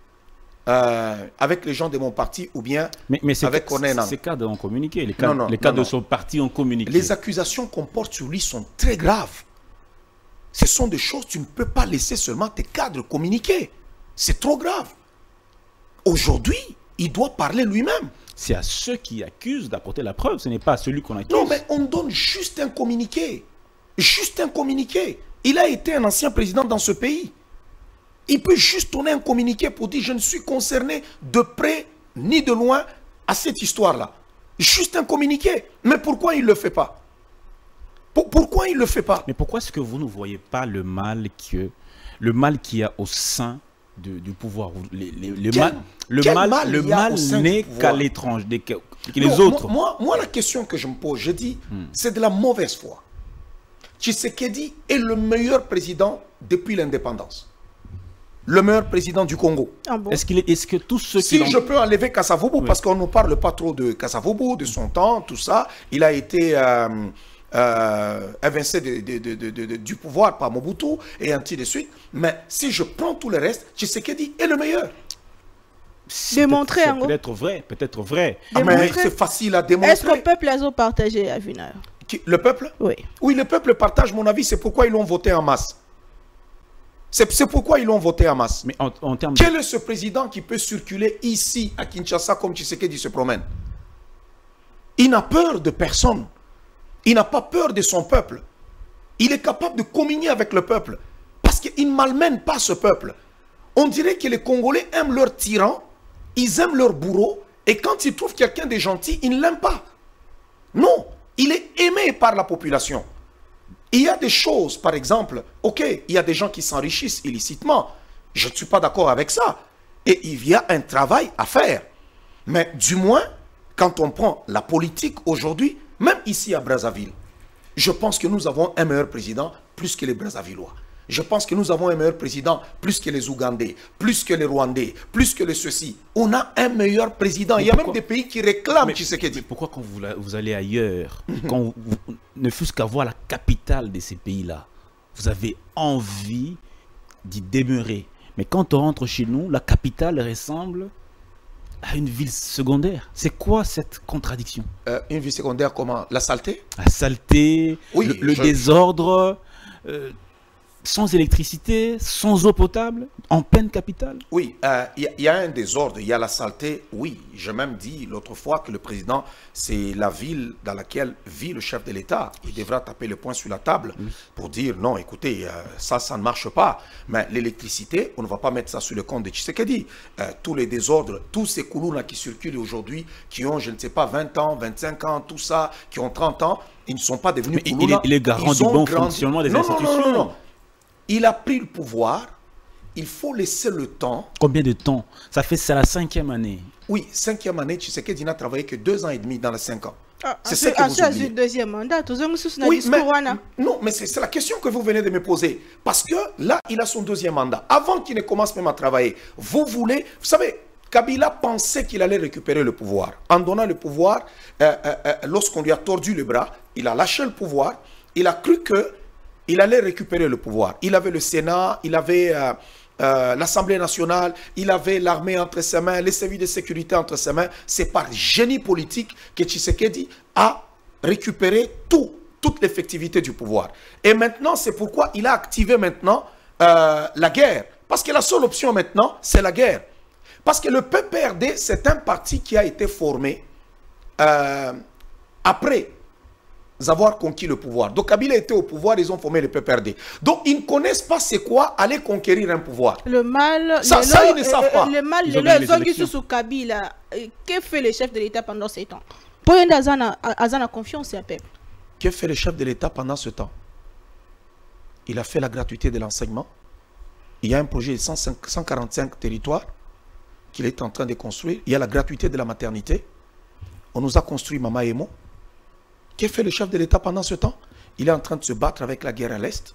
Euh, avec les gens de mon parti ou bien mais, mais avec Konénan. Ces cadres ont communiqué, les cadres, non, non, les cadres non, de son parti ont communiqué. Les accusations qu'on porte sur lui sont très graves. Ce sont des choses, tu ne peux pas laisser seulement tes cadres communiquer. C'est trop grave. Aujourd'hui, il doit parler lui-même. C'est à ceux qui accusent d'apporter la preuve, ce n'est pas à celui qu'on accuse. Non, mais on donne juste un communiqué. Juste un communiqué. Il a été un ancien président dans ce pays. Il peut juste donner un communiqué pour dire je ne suis concerné de près ni de loin à cette histoire-là. Juste un communiqué. Mais pourquoi il ne le fait pas? Pour, Pourquoi il ne le fait pas? Mais pourquoi est-ce que vous ne voyez pas le mal que le mal qu'il y a au sein de, du pouvoir? Les, les, les quel, mal, Le quel mal, mal le mal n'est qu'à l'étranger, que les non, autres. Moi, moi, la question que je me pose, je dis, hmm. c'est de la mauvaise foi. Tshisekedi est le meilleur président depuis l'indépendance. Le meilleur président du Congo. Ah bon? Est-ce qu'il est, est-ce que tous ceux si qui je peux enlever Kasavubu, oui. parce qu'on ne parle pas trop de Kasavubu, de son temps, tout ça, il a été euh, euh, évincé de, de, de, de, de, du pouvoir par Mobutu et ainsi de suite. Mais si je prends tout le reste, Tshisekedi est le meilleur. Démontrer c'est peut-être vrai, peut-être vrai. Ah, mais c'est facile à démontrer. Est-ce que le peuple a partagé à Vuneur? Le peuple? Oui. Oui, le peuple partage mon avis, c'est pourquoi ils l'ont voté en masse. C'est pourquoi ils l'ont voté en masse. Mais en, en termes Quel de... est ce président qui peut circuler ici, à Kinshasa, comme Tshisekedi se promène? Il n'a peur de personne. Il n'a pas peur de son peuple. Il est capable de communier avec le peuple. Parce qu'il ne malmène pas ce peuple. On dirait que les Congolais aiment leurs tyrans, ils aiment leurs bourreaux, et quand ils trouvent quelqu'un de gentil, ils ne l'aiment pas. Non, il est aimé par la population. Il y a des choses, par exemple, ok, il y a des gens qui s'enrichissent illicitement. Je ne suis pas d'accord avec ça. Et il y a un travail à faire. Mais du moins, quand on prend la politique aujourd'hui, même ici à Brazzaville, je pense que nous avons un meilleur président plus que les Brazzavillois. Je pense que nous avons un meilleur président plus que les Ougandais, plus que les Rwandais, plus que les ceci. On a un meilleur président. Mais il y a pourquoi, même des pays qui réclament Tshisekedi. Mais pourquoi quand vous, vous allez ailleurs, mm-hmm. quand vous, vous ne fût-ce qu'à voir la capitale de ces pays-là, vous avez envie d'y demeurer. Mais quand on rentre chez nous, la capitale ressemble à une ville secondaire. C'est quoi cette contradiction? euh, Une ville secondaire comment? La saleté? La saleté, oui, le, le je... désordre... Euh, sans électricité, sans eau potable, en pleine capitale? Oui, il euh, y, y a un désordre, il y a la saleté, oui. J'ai même dit l'autre fois que le président, c'est la ville dans laquelle vit le chef de l'État. Il devra taper le poing sur la table oui. pour dire non, écoutez, euh, ça, ça ne marche pas. Mais l'électricité, on ne va pas mettre ça sur le compte de Tshisekedi. Euh, tous les désordres, tous ces coulous-là qui circulent aujourd'hui, qui ont, je ne sais pas, vingt ans, vingt-cinq ans, tout ça, qui ont trente ans, ils ne sont pas devenus Mais il est, il est garant du bon grandi... fonctionnement des non, institutions. Non, non, non, non. Il a pris le pouvoir, il faut laisser le temps. Combien de temps? Ça fait c'est la cinquième année. Oui, cinquième année, tu sais que n'a travaillé que deux ans et demi dans les cinq ans. Ah, c'est ça que vous oubliez. Deuxième mandat, oui, mais, non, mais c'est la question que vous venez de me poser. Parce que là, il a son deuxième mandat. Avant qu'il ne commence même à travailler, vous voulez... Vous savez, Kabila pensait qu'il allait récupérer le pouvoir. En donnant le pouvoir, euh, euh, euh, lorsqu'on lui a tordu le bras, il a lâché le pouvoir. Il a cru qu'il allait récupérer le pouvoir. Il avait le Sénat, il avait... Euh, Euh, l'Assemblée nationale, il avait l'armée entre ses mains, les services de sécurité entre ses mains. C'est par génie politique que Tshisekedi a récupéré tout, toute l'effectivité du pouvoir. Et maintenant, c'est pourquoi il a activé maintenant euh, la guerre. Parce que la seule option maintenant, c'est la guerre. Parce que le P P R D, c'est un parti qui a été formé euh, après avoir conquis le pouvoir. Donc Kabila était au pouvoir, ils ont formé le P P R D. Donc ils ne connaissent pas c'est quoi aller conquérir un pouvoir. Le mal, ça, le ça lo, ils ne savent pas. Le mal, ils ont le les élections. sous Kabila, que fait le chef de l'État pendant ces temps? Pour une azana, azana confiance et peuple. Que fait le chef de l'État pendant ce temps? Il a fait la gratuité de l'enseignement. Il y a un projet de cent quarante-cinq territoires qu'il est en train de construire. Il y a la gratuité de la maternité. On nous a construit Mama Emo. Qu'est-ce que fait le chef de l'État pendant ce temps? Il est en train de se battre avec la guerre à l'Est.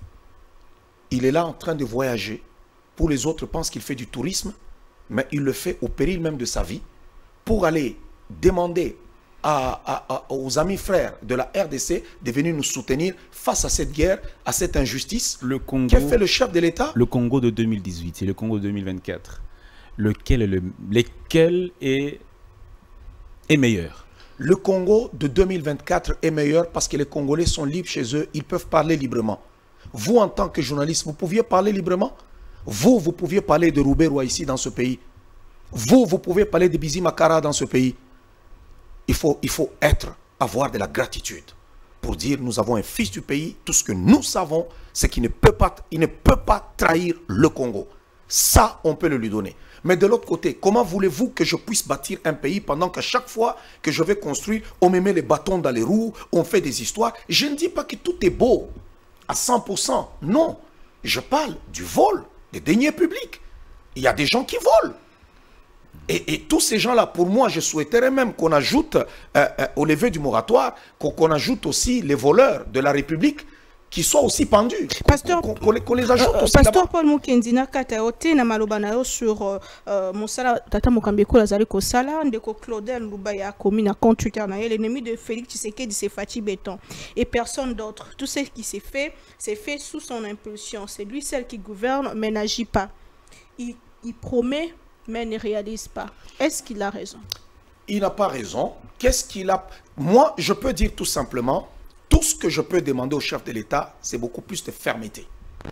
Il est là en train de voyager. Pour les autres, pensent qu'il fait du tourisme, mais il le fait au péril même de sa vie pour aller demander à, à, à, aux amis frères de la R D C de venir nous soutenir face à cette guerre, à cette injustice. Le Congo, qu'est-ce que fait le chef de l'État? Le Congo de deux mille dix-huit et le Congo de deux mille vingt-quatre. Lequel est, le, lequel est, est meilleur? Le Congo de deux mille vingt-quatre est meilleur parce que les Congolais sont libres chez eux, ils peuvent parler librement. Vous, en tant que journaliste, vous pouviez parler librement? Vous, vous pouviez parler de Roubaix ici dans ce pays? Vous, vous pouvez parler de Bizi Makara dans ce pays? Il faut, il faut être, avoir de la gratitude pour dire nous avons un fils du pays, tout ce que nous savons, c'est qu'il ne peut pas, il ne peut pas trahir le Congo. Ça, on peut le lui donner. Mais de l'autre côté, comment voulez-vous que je puisse bâtir un pays pendant qu'à chaque fois que je vais construire, on me met les bâtons dans les roues, on fait des histoires? Je ne dis pas que tout est beau à cent pour cent. Non, je parle du vol, des deniers publics. Il y a des gens qui volent. Et, et tous ces gens-là, pour moi, je souhaiterais même qu'on ajoute, euh, euh, au lever du moratoire, qu'on qu'on ajoute aussi les voleurs de la République, qui soient aussi pendus, Pasteur, qu'on qu qu les ajoute euh, aussi. Pasteur Paul Mukendi na kata ote na maloba na yo sur euh, Monsala Tata Mokambeko Lazari Kosala ndeko Claudel Lubaya commis na compte Twitter na l'ennemi de Félix Tshisekedi c'est Fati Béton et personne d'autre. Tout ce qui s'est fait, c'est fait sous son impulsion. C'est lui celle qui gouverne mais n'agit pas. Il, il promet mais ne réalise pas. Est-ce qu'il a raison? Il n'a pas raison. Qu'est-ce qu'il a? Moi, je peux dire tout simplement, tout ce que je peux demander au chef de l'État, c'est beaucoup plus de fermeté.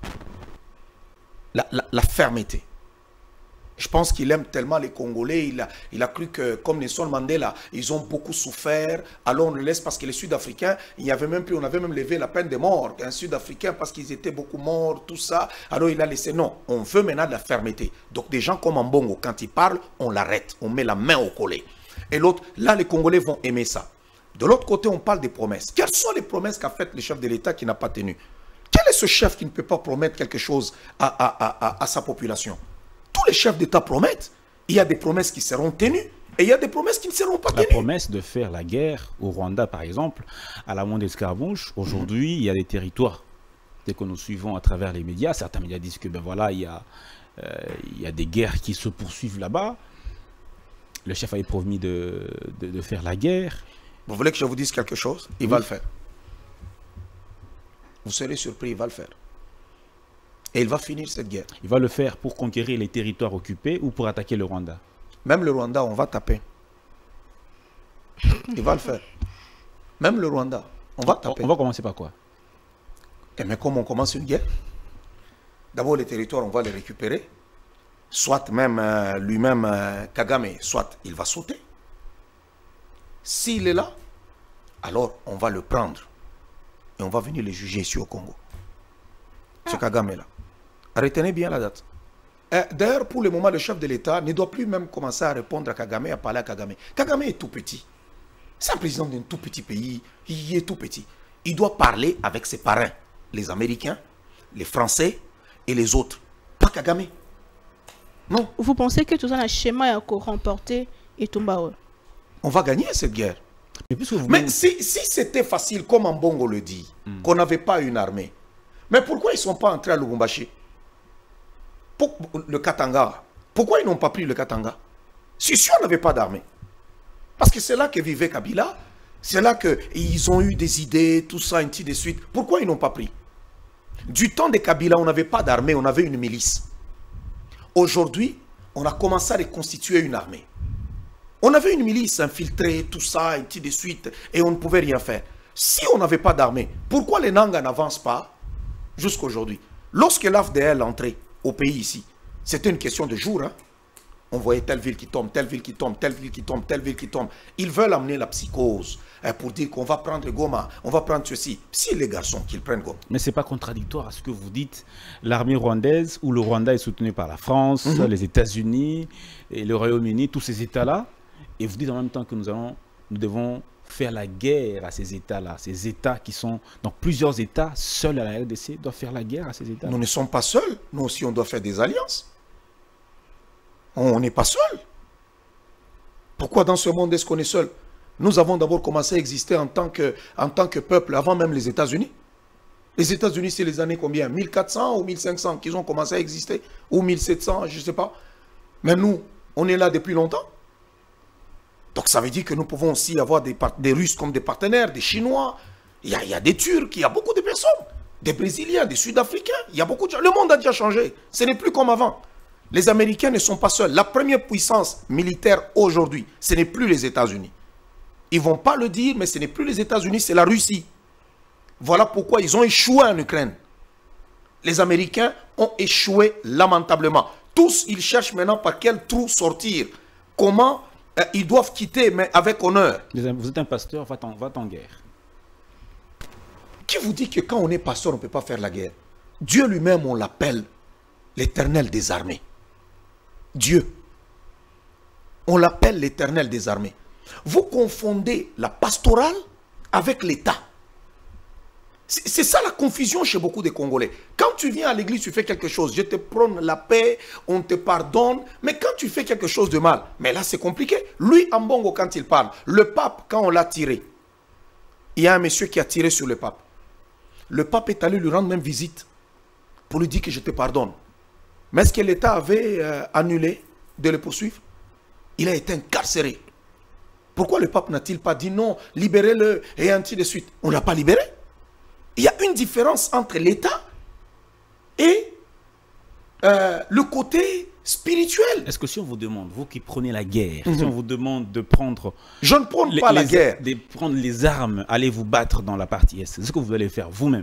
La, la, la fermeté. Je pense qu'il aime tellement les Congolais. Il a, il a cru que, comme Nelson Mandela, ils ont beaucoup souffert. Alors on le laisse parce que les Sud-Africains, il y avait même plus, on avait même levé la peine de mort. Un Sud-Africain parce qu'ils étaient beaucoup morts, tout ça. Alors il a laissé. Non, on veut maintenant de la fermeté. Donc des gens comme Mbongo, quand ils parlent, on l'arrête. On met la main au collet. Et l'autre, là, les Congolais vont aimer ça. De l'autre côté, on parle des promesses. Quelles sont les promesses qu'a faites le chef de l'État qui n'a pas tenu? Quel est ce chef qui ne peut pas promettre quelque chose à, à, à, à sa population? Tous les chefs d'État promettent. Il y a des promesses qui seront tenues et il y a des promesses qui ne seront pas tenues. La promesse de faire la guerre au Rwanda, par exemple, à la moindre escarmouche, aujourd'hui, mmh. il y a des territoires. Dès que nous suivons à travers les médias, certains médias disent que ben voilà, il y a, euh, il y a des guerres qui se poursuivent là-bas. Le chef avait promis de, de, de faire la guerre. Vous voulez que je vous dise quelque chose? Il oui. va le faire. Vous serez surpris, il va le faire. Et il va finir cette guerre. Il va le faire pour conquérir les territoires occupés ou pour attaquer le Rwanda? Même le Rwanda, on va taper. Il va le faire. Même le Rwanda, on va taper. On va commencer par quoi? Et mais comme on commence une guerre, d'abord les territoires, on va les récupérer. Soit même euh, lui-même, euh, Kagame, soit il va sauter. S'il est là, alors on va le prendre et on va venir le juger ici au Congo. Ce Kagame-là. Retenez bien la date. D'ailleurs, pour le moment, le chef de l'État ne doit plus même commencer à répondre à Kagame, à parler à Kagame. Kagame est tout petit. C'est un président d'un tout petit pays. Il est tout petit. Il doit parler avec ses parrains, les Américains, les Français et les autres. Pas Kagame. Non. Vous pensez que tout ça, un schéma est remporté et tout bas? On va gagner cette guerre. Mais, puisque vous Mais même- si, si c'était facile, comme Ambongo le dit, Mm. qu'on n'avait pas une armée, mais pourquoi ils ne sont pas entrés à Lubumbashi? Pour, le Katanga, pourquoi ils n'ont pas pris le Katanga? Si, si on n'avait pas d'armée. Parce que c'est là que vivait Kabila, c'est là qu'ils ont eu des idées, tout ça, ainsi de suite. Pourquoi ils n'ont pas pris? Du temps de Kabila, on n'avait pas d'armée, on avait une milice. Aujourd'hui, on a commencé à reconstituer une armée. On avait une milice infiltrée, tout ça, et ainsi de suite, et on ne pouvait rien faire. Si on n'avait pas d'armée, pourquoi les Nanga n'avancent pas jusqu'à aujourd'hui? Lorsque l'A F D L entrait au pays ici, c'était une question de jours. Hein? On voyait telle ville qui tombe, telle ville qui tombe, telle ville qui tombe, telle ville qui tombe. Ils veulent amener la psychose hein, pour dire qu'on va prendre Goma, on va prendre ceci. Si les garçons qu'ils prennent Goma. Mais ce n'est pas contradictoire à ce que vous dites. L'armée rwandaise, où le Rwanda est soutenu par la France, Mhm. les États-Unis et le Royaume-Uni, tous ces États-là, et vous dites en même temps que nous, allons, nous devons faire la guerre à ces États-là, ces États qui sont dans plusieurs États, seuls à la R D C, doivent faire la guerre à ces États. Nous ne sommes pas seuls, nous aussi on doit faire des alliances. On n'est pas seuls. Pourquoi dans ce monde est-ce qu'on est seul? Nous avons d'abord commencé à exister en tant que, en tant que peuple avant même les États-Unis. Les États-Unis, c'est les années combien? mille quatre cents ou mille cinq cents qu'ils ont commencé à exister? Ou mille sept cents, je ne sais pas. Mais nous, on est là depuis longtemps. Donc ça veut dire que nous pouvons aussi avoir des, des Russes comme des partenaires, des Chinois. Il y, a, il y a des Turcs, il y a beaucoup de personnes. Des Brésiliens, des Sud-Africains. Il y a beaucoup de gens. Le monde a déjà changé. Ce n'est plus comme avant. Les Américains ne sont pas seuls. La première puissance militaire aujourd'hui, ce n'est plus les États-Unis. Ils ne vont pas le dire, mais ce n'est plus les États-Unis, c'est la Russie. Voilà pourquoi ils ont échoué en Ukraine. Les Américains ont échoué lamentablement. Tous, ils cherchent maintenant par quel trou sortir. Comment euh, ils doivent quitter, mais avec honneur. Vous êtes un pasteur, va en, va en guerre. Qui vous dit que quand on est pasteur, on ne peut pas faire la guerre? Dieu lui-même, on l'appelle l'Éternel des armées. Dieu. On l'appelle l'Éternel des armées. Vous confondez la pastorale avec l'État. C'est ça la confusion chez beaucoup de Congolais. Quand tu viens à l'église, tu fais quelque chose, je te prône la paix, on te pardonne. Mais quand tu fais quelque chose de mal, mais là c'est compliqué. Lui, Ambongo, quand il parle, le pape, quand on l'a tiré, il y a un monsieur qui a tiré sur le pape. Le pape est allé lui rendre même visite pour lui dire que je te pardonne. Mais est-ce que l'État avait euh, annulé de le poursuivre? Il a été incarcéré. Pourquoi le pape n'a-t-il pas dit non, libérez-le et ainsi de suite? On ne l'a pas libéré. Il y a une différence entre l'État et euh, le côté spirituel. Est-ce que si on vous demande, vous qui prenez la guerre, Mm-hmm. si on vous demande de prendre, Je ne prône les, pas la les- guerre. de prendre les armes, allez vous battre dans la partie Est, c'est ce que vous allez faire vous-même.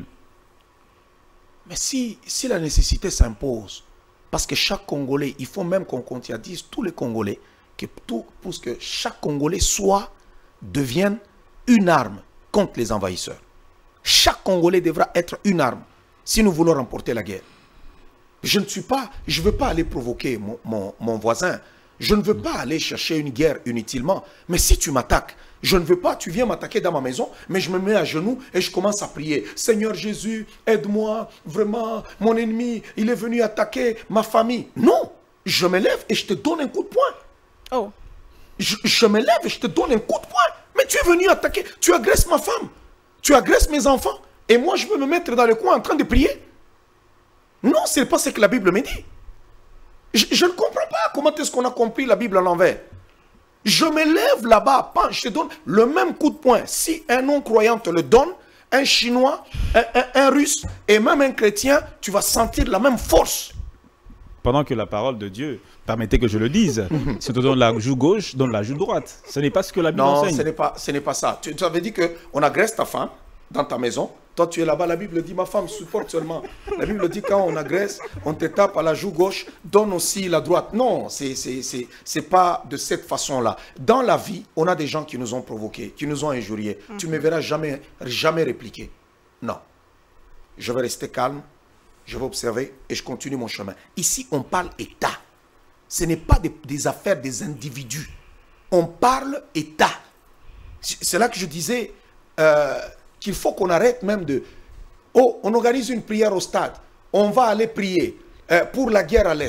Mais si, si la nécessité s'impose, parce que chaque Congolais, il faut même qu'on contredise tous les Congolais, que tout, pour que chaque Congolais soit, devienne une arme contre les envahisseurs. Chaque Congolais devra être une arme si nous voulons remporter la guerre. Je ne suis pas, je ne veux pas aller provoquer mon, mon, mon voisin. Je ne veux pas aller chercher une guerre inutilement. Mais si tu m'attaques, je ne veux pas, tu viens m'attaquer dans ma maison, mais je me mets à genoux et je commence à prier. Seigneur Jésus, aide-moi, vraiment, mon ennemi, il est venu attaquer ma famille. Non, je me lève et je te donne un coup de poing. Oh. Je, je me lève et je te donne un coup de poing. Mais tu es venu attaquer, tu agresses ma femme, tu agresses mes enfants. Et moi, je veux me mettre dans le coin en train de prier. Non, ce n'est pas ce que la Bible me dit. Je, je ne comprends pas comment est-ce qu'on a compris la Bible à l'envers. Je me lève là-bas, pan, je te donne le même coup de poing. Si un non-croyant te le donne, un Chinois, un, un, un Russe et même un chrétien, tu vas sentir la même force. Pendant que la parole de Dieu, permettez que je le dise, si on te donne la joue gauche, donne la joue droite. Ce n'est pas ce que la Bible Non, enseigne. ce n'est pas, ce n'est pas ça. Tu, tu avais dit qu'on agresse ta femme dans ta maison. Toi, tu es là-bas, la Bible dit, ma femme supporte seulement. La Bible dit, quand on agresse, on te tape à la joue gauche, donne aussi la droite. Non, ce n'est pas de cette façon-là. Dans la vie, on a des gens qui nous ont provoqués, qui nous ont injuriés. Mm-hmm. Tu ne me verras jamais, jamais répliquer. Non. Je vais rester calme, je vais observer et je continue mon chemin. Ici, on parle État. Ce n'est pas des, des affaires des individus. On parle État. C'est là que je disais... Euh, qu'il faut qu'on arrête même de... Oh, on organise une prière au stade. On va aller prier euh, pour la guerre à l'Est.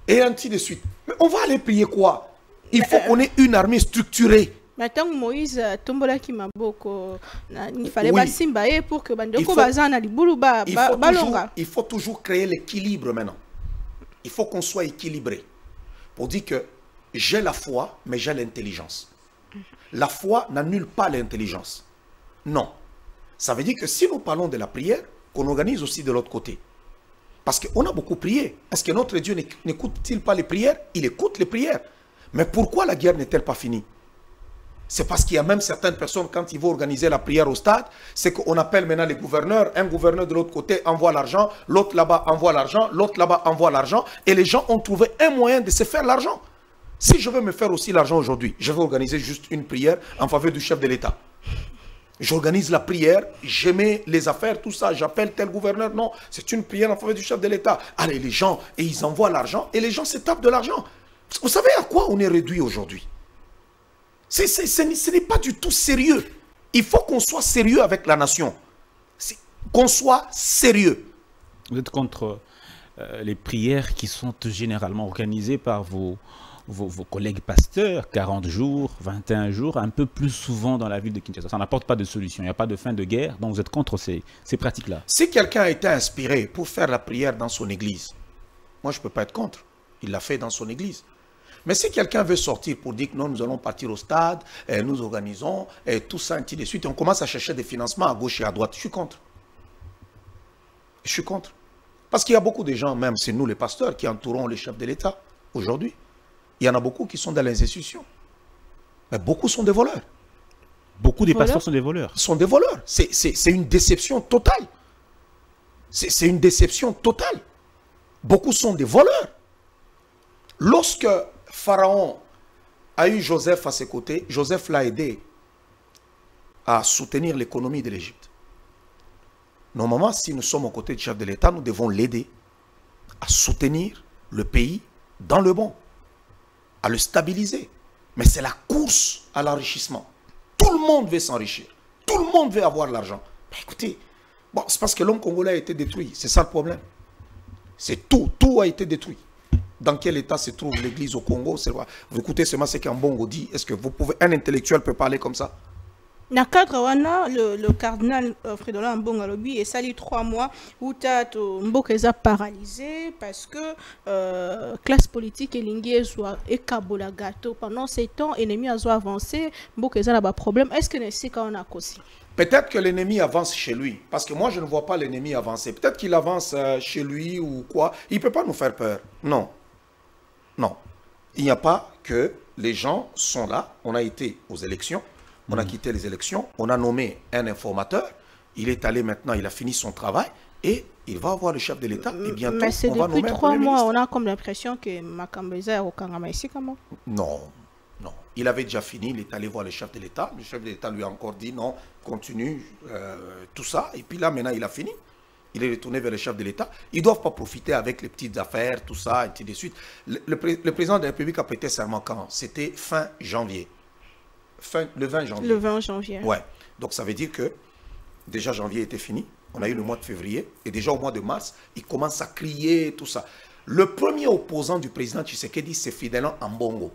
Et ainsi de suite. Mais on va aller prier quoi? Il faut qu'on ait une armée structurée. Mais tant que Moïse tombola qui m'a beaucoup, il fallait Oui. pas simbaye pour que Il bandeko faut- bazana libulu ba Il ba- faut, toujours, balonga. il faut toujours créer l'équilibre maintenant. Il faut qu'on soit équilibré. Pour dire que j'ai la foi, mais j'ai l'intelligence. La foi n'annule pas l'intelligence. Non. Ça veut dire que si nous parlons de la prière, qu'on organise aussi de l'autre côté. Parce qu'on a beaucoup prié. Est-ce que notre Dieu n'écoute-t-il pas les prières? Il écoute les prières. Mais pourquoi la guerre n'est-elle pas finie? C'est parce qu'il y a même certaines personnes, quand ils vont organiser la prière au stade, c'est qu'on appelle maintenant les gouverneurs. Un gouverneur de l'autre côté envoie l'argent, l'autre là-bas envoie l'argent, l'autre là-bas envoie l'argent. Et les gens ont trouvé un moyen de se faire l'argent. Si je veux me faire aussi l'argent aujourd'hui, je vais organiser juste une prière en faveur du chef de l'État. J'organise la prière, je mets les affaires, tout ça, j'appelle tel gouverneur. Non, c'est une prière en faveur du chef de l'État. Allez, les gens, et ils envoient l'argent, et les gens se tapent de l'argent. Vous savez à quoi on est réduit aujourd'hui? C'est, c'est, c'est, ce n'est pas du tout sérieux. Il faut qu'on soit sérieux avec la nation. C'est- Qu'on soit sérieux. Vous êtes contre euh, les prières qui sont généralement organisées par vos, vos, vos collègues pasteurs, quarante jours, vingt et un jours, un peu plus souvent dans la ville de Kinshasa. Ça n'apporte pas de solution, il n'y a pas de fin de guerre, donc vous êtes contre ces, ces pratiques-là. Si quelqu'un a été inspiré pour faire la prière dans son église, moi je ne peux pas être contre. Il l'a fait dans son église. Mais si quelqu'un veut sortir pour dire que non, nous allons partir au stade, et nous organisons, et tout ça, ainsi de suite, et on commence à chercher des financements à gauche et à droite, je suis contre. Je suis contre. Parce qu'il y a beaucoup de gens, même c'est nous les pasteurs, qui entourons les chefs de l'État aujourd'hui. Il y en a beaucoup qui sont dans les institutions. Mais beaucoup sont des voleurs. Beaucoup des Voleurs. pasteurs sont des voleurs. Ils sont des voleurs. C'est c'est- c'est une déception totale. C'est c'est une déception totale. Beaucoup sont des voleurs. Lorsque Pharaon a eu Joseph à ses côtés, Joseph l'a aidé à soutenir l'économie de l'Égypte. Normalement, si nous sommes aux côtés du chef de l'État, nous devons l'aider à soutenir le pays dans le bon, à le stabiliser. Mais c'est la course à l'enrichissement. Tout le monde veut s'enrichir. Tout le monde veut avoir l'argent. Mais écoutez, bon, c'est parce que l'homme congolais a été détruit. C'est ça le problème. C'est tout. Tout a été détruit. Dans quel état se trouve l'église au Congo? Vous écoutez seulement ce qu'un Bongo dit. Est-ce que vous pouvez, un intellectuel peut parler comme ça? Na cadre wana le, le cardinal euh, Fridolin Mbongo lobi et sali trois mois où tato Mboka eza paralysé parce que euh, classe politique elingi ezwa ekabola gâteau pendant ces temps ennemi a avancé Mboka eza na ba problème. Est-ce que nesika on a kosi? Peut-être que l'ennemi avance chez lui. Parce que moi, je ne vois pas l'ennemi avancer. Peut-être qu'il avance euh, chez lui ou quoi. Il ne peut pas nous faire peur. Non. Non. Il n'y a pas que les gens sont là. On a été aux élections. On a quitté les élections. On a nommé un informateur. Il est allé maintenant, il a fini son travail. Et il va avoir le chef de l'État. Et bientôt, Mais c'est on va depuis nommer un trois premier mois, ministre. on a comme l'impression que Makambo eza au Kangama ici comment? Non, non. Il avait déjà fini, il est allé voir le chef de l'État. Le chef de l'État lui a encore dit non, continue, euh, tout ça. Et puis là, maintenant, il a fini. Il est retourné vers le chef de l'État. Ils ne doivent pas profiter avec les petites affaires, tout ça, et ainsi de suite. Le, le pré- le président de la République a prêté serment quand? C'était fin janvier. Fin, le vingt janvier. Le vingt janvier. Ouais. Donc ça veut dire que déjà janvier était fini. On a eu le mois de février. Et déjà au mois de mars, il commence à crier, tout ça. Le premier opposant du président Tshisekedi, c'est Fidèle Ambongo.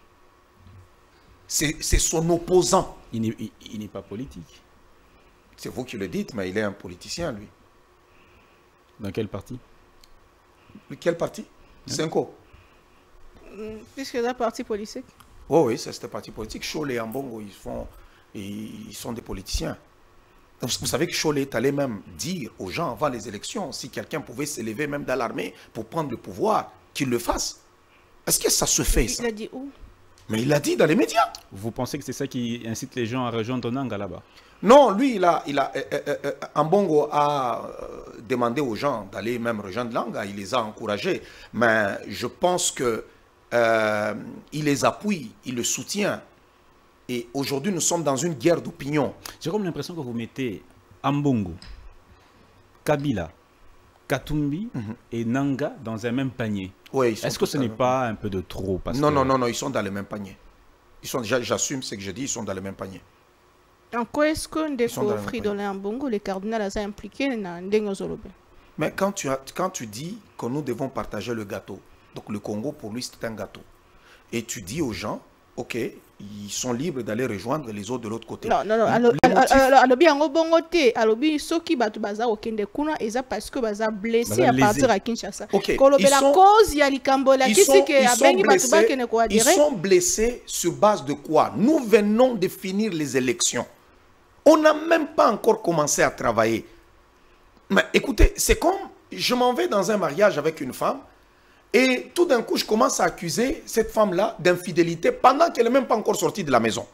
C'est c'est son opposant. Il n'est il- il n'est pas politique. C'est vous qui le dites, mais il est un politicien, lui. Dans quel parti? Quel parti? Cinco. Puisque la partie politique. Oh oui, c'est ce parti politique. Cholet et Ambongo, ils, font, ils, ils sont des politiciens. Donc, vous savez que Cholet est allé même dire aux gens avant les élections, si quelqu'un pouvait s'élever même dans l'armée pour prendre le pouvoir, qu'il le fasse. Est-ce que ça se fait, ça? Il a dit où? Mais il l'a dit dans les médias. Vous pensez que c'est ça qui incite les gens à rejoindre Nanga là-bas? Non, lui, il a, il a, euh, euh, euh, Ambongo a euh, demandé aux gens d'aller même rejoindre Langa. Il les a encouragés. Mais je pense que euh, il les appuie, il le soutient. Et aujourd'hui, nous sommes dans une guerre d'opinion. J'ai comme l'impression que vous mettez Ambongo, Kabila, Katumbi et Nanga dans un même panier. Oui, ils sont Est-ce que tous ce dans n'est le- pas un peu de trop parce Non, que- non, non, non, ils sont dans le même panier. Ils sont, j'a- j'assume ce que je dis, ils sont dans le même panier. En quoi est-ce que sont dans Ndeko la même Fridolin Mbongo, le cardinal, a impliqué dans Ndengo Zolobe? Mais quand tu, as, quand tu dis que nous devons partager le gâteau, Donc le Congo, pour lui, c'est un gâteau. Et tu dis aux gens, ok, ils sont libres d'aller rejoindre les autres de l'autre côté. Non, non, non. Le motif- Alobi yango bongo te. Alobi soki batu baza okende kuna eza parce que baza blessé Baza à partir lésé. à Kinshasa. Ok, Kolobela ils sont- cause ya likambo la Ils kisi sont, ke ils sont abengi batu blessés, bakene ko ils adire. sont blessés sur base de quoi? Nous venons de finir les élections. On n'a même pas encore commencé à travailler. Mais écoutez, c'est comme je m'en vais dans un mariage avec une femme et tout d'un coup, je commence à accuser cette femme-là d'infidélité pendant qu'elle n'est même pas encore sortie de la maison.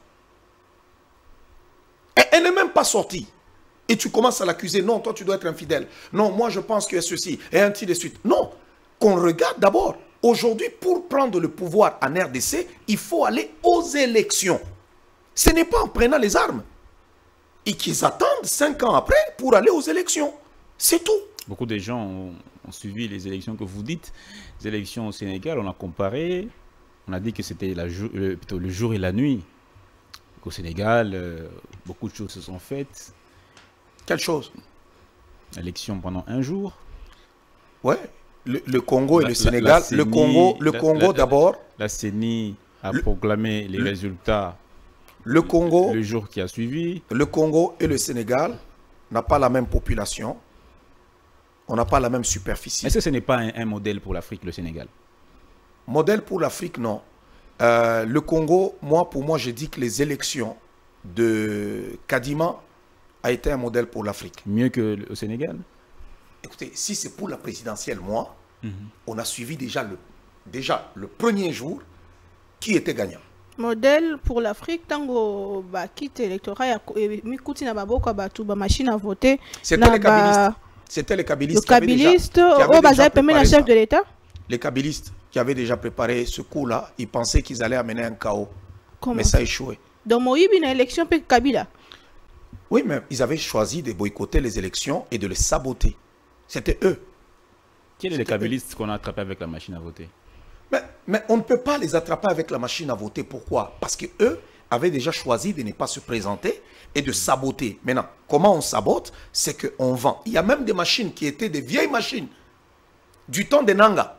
Et elle n'est même pas sortie. Et tu commences à l'accuser. Non, toi, tu dois être infidèle. Non, moi, je pense que ceci. Et ainsi de suite. Non. Qu'on regarde d'abord. Aujourd'hui, pour prendre le pouvoir en R D C, il faut aller aux élections. Ce n'est pas en prenant les armes. Et qu'ils attendent cinq ans après pour aller aux élections. C'est tout. Beaucoup de gens ont, ont suivi les élections que vous dites. Les élections au Sénégal, on a comparé. On a dit que c'était la jou- euh, plutôt le jour et la nuit. Au Sénégal, euh, beaucoup de choses se sont faites. Quelle chose? Élection pendant un jour. Ouais. Le, le Congo et La- le la- Sénégal. la le CENI, Congo, le la- Congo la- d'abord. La C E N I a Le- proclamé les le- résultats Le Congo, le jour qui a suivi. le Congo et le Sénégal n'ont pas la même population. On n'a pas la même superficie. Est-ce que ce n'est pas un, un modèle pour l'Afrique, le Sénégal? Modèle pour l'Afrique, non. Euh, le Congo, moi, pour moi, je dis que les élections de Kadima a été un modèle pour l'Afrique. Mieux que le- au Sénégal? Écoutez, si c'est pour la présidentielle, moi, on a suivi déjà le, déjà le premier jour qui était gagnant. Modèle pour l'Afrique tango ba kit électorat ya mikuti na baboko batu ba machine à voter. C'était na les ba- kabylistes. C'était les Le kabylistes qui avaient déjà, kabiliste qui avaient au déjà baza permis préparé la chef ça. de l'État. Les kabylistes qui avaient déjà préparé ce coup-là, ils pensaient qu'ils allaient amener un chaos. Comment? Mais ça a échoué. Donc Moïbi na élection pe Kabila. Oui, mais ils avaient choisi de boycotter les élections et de les saboter. C'était eux. Quels sont les C'était- kabylistes qu'on a attrapés avec la machine à voter? Mais, mais on ne peut pas les attraper avec la machine à voter. Pourquoi? Parce qu'eux avaient déjà choisi de ne pas se présenter et de saboter. Maintenant, comment on sabote? C'est qu'on vend. Il y a même des machines qui étaient des vieilles machines du temps des Nanga.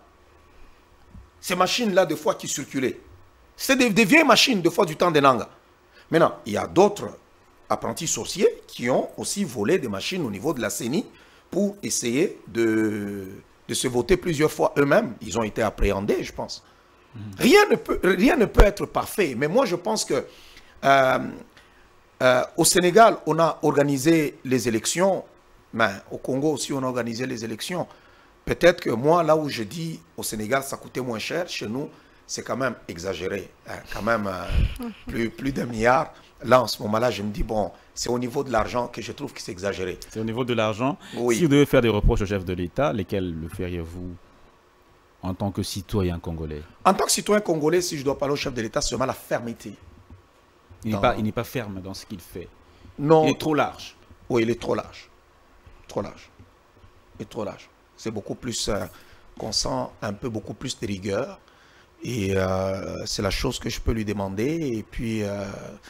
Ces machines-là, des fois, qui circulaient. C'est des, des vieilles machines, des fois, du temps des Nanga. Maintenant, il y a d'autres apprentis sorciers qui ont aussi volé des machines au niveau de la C E N I pour essayer de, de se voter plusieurs fois eux-mêmes. Ils ont été appréhendés, je pense. Rien ne peut, rien ne peut être parfait. Mais moi, je pense que euh, euh, au Sénégal, on a organisé les élections. Mais au Congo aussi, on a organisé les élections. Peut-être que moi, là où je dis au Sénégal, ça coûtait moins cher, chez nous, c'est quand même exagéré. Hein, quand même euh, plus, plus d'un milliard. Là, en ce moment-là, je me dis, bon, c'est au niveau de l'argent que je trouve que c'est exagéré. C'est au niveau de l'argent. Oui. Si vous devez faire des reproches au chef de l'État, lesquels le feriez-vous en tant que citoyen congolais? En tant que citoyen congolais, si je dois parler au chef de l'État, c'est seulement la fermeté. Il n'est Non. pas, il n'est pas ferme dans ce qu'il fait. Non. Il est trop large. Oui, il est trop large. Trop large. Il est trop large. C'est beaucoup plus euh, qu'on sent un peu beaucoup plus de rigueur. Et euh, c'est la chose que je peux lui demander. Et puis, euh,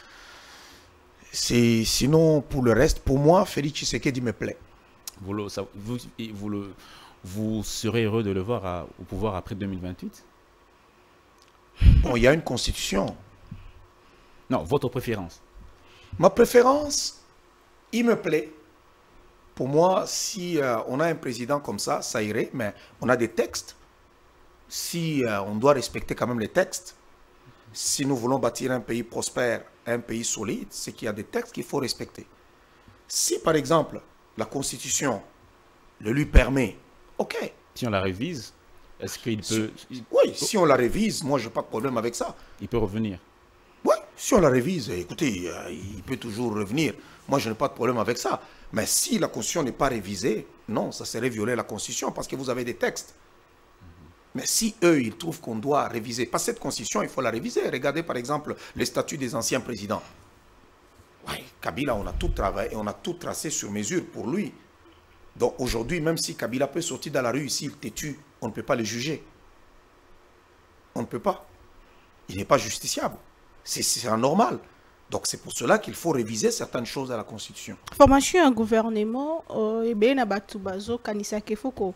c'est sinon, pour le reste, pour moi, Félix Tshisekedi me plaît. Vous, le- ça- vous, vous, le- vous serez heureux de le voir à- au pouvoir après deux mille vingt-huit? Bon, il y a une constitution. Non, votre préférence. Ma préférence, il me plaît. Pour moi, si euh, on a un président comme ça, ça irait, mais on a des textes. Si euh, on doit respecter quand même les textes, si nous voulons bâtir un pays prospère, un pays solide, c'est qu'il y a des textes qu'il faut respecter. Si, par exemple, la Constitution le lui permet, ok. Si on la révise, est-ce qu'il peut, il, Oui, si on la révise, moi, je n'ai pas de problème avec ça. il peut revenir? Oui, si on la révise, écoutez, euh, il peut toujours revenir. Moi, je n'ai pas de problème avec ça. Mais si la Constitution n'est pas révisée, non, ça serait violer la Constitution parce que vous avez des textes. Mais si eux, ils trouvent qu'on doit réviser, pas cette Constitution, il faut la réviser. Regardez par exemple les statuts des anciens présidents. Oui, Kabila, on a tout travaillé, on a tout tracé sur mesure pour lui. Donc aujourd'hui, même si Kabila peut sortir dans la rue ici, il têtu, on ne peut pas le juger. On ne peut pas. Il n'est pas justiciable. C'est anormal. Donc c'est pour cela qu'il faut réviser certaines choses à la Constitution. Formation un gouvernement euh, et bien na batu bazo kanisa ke foko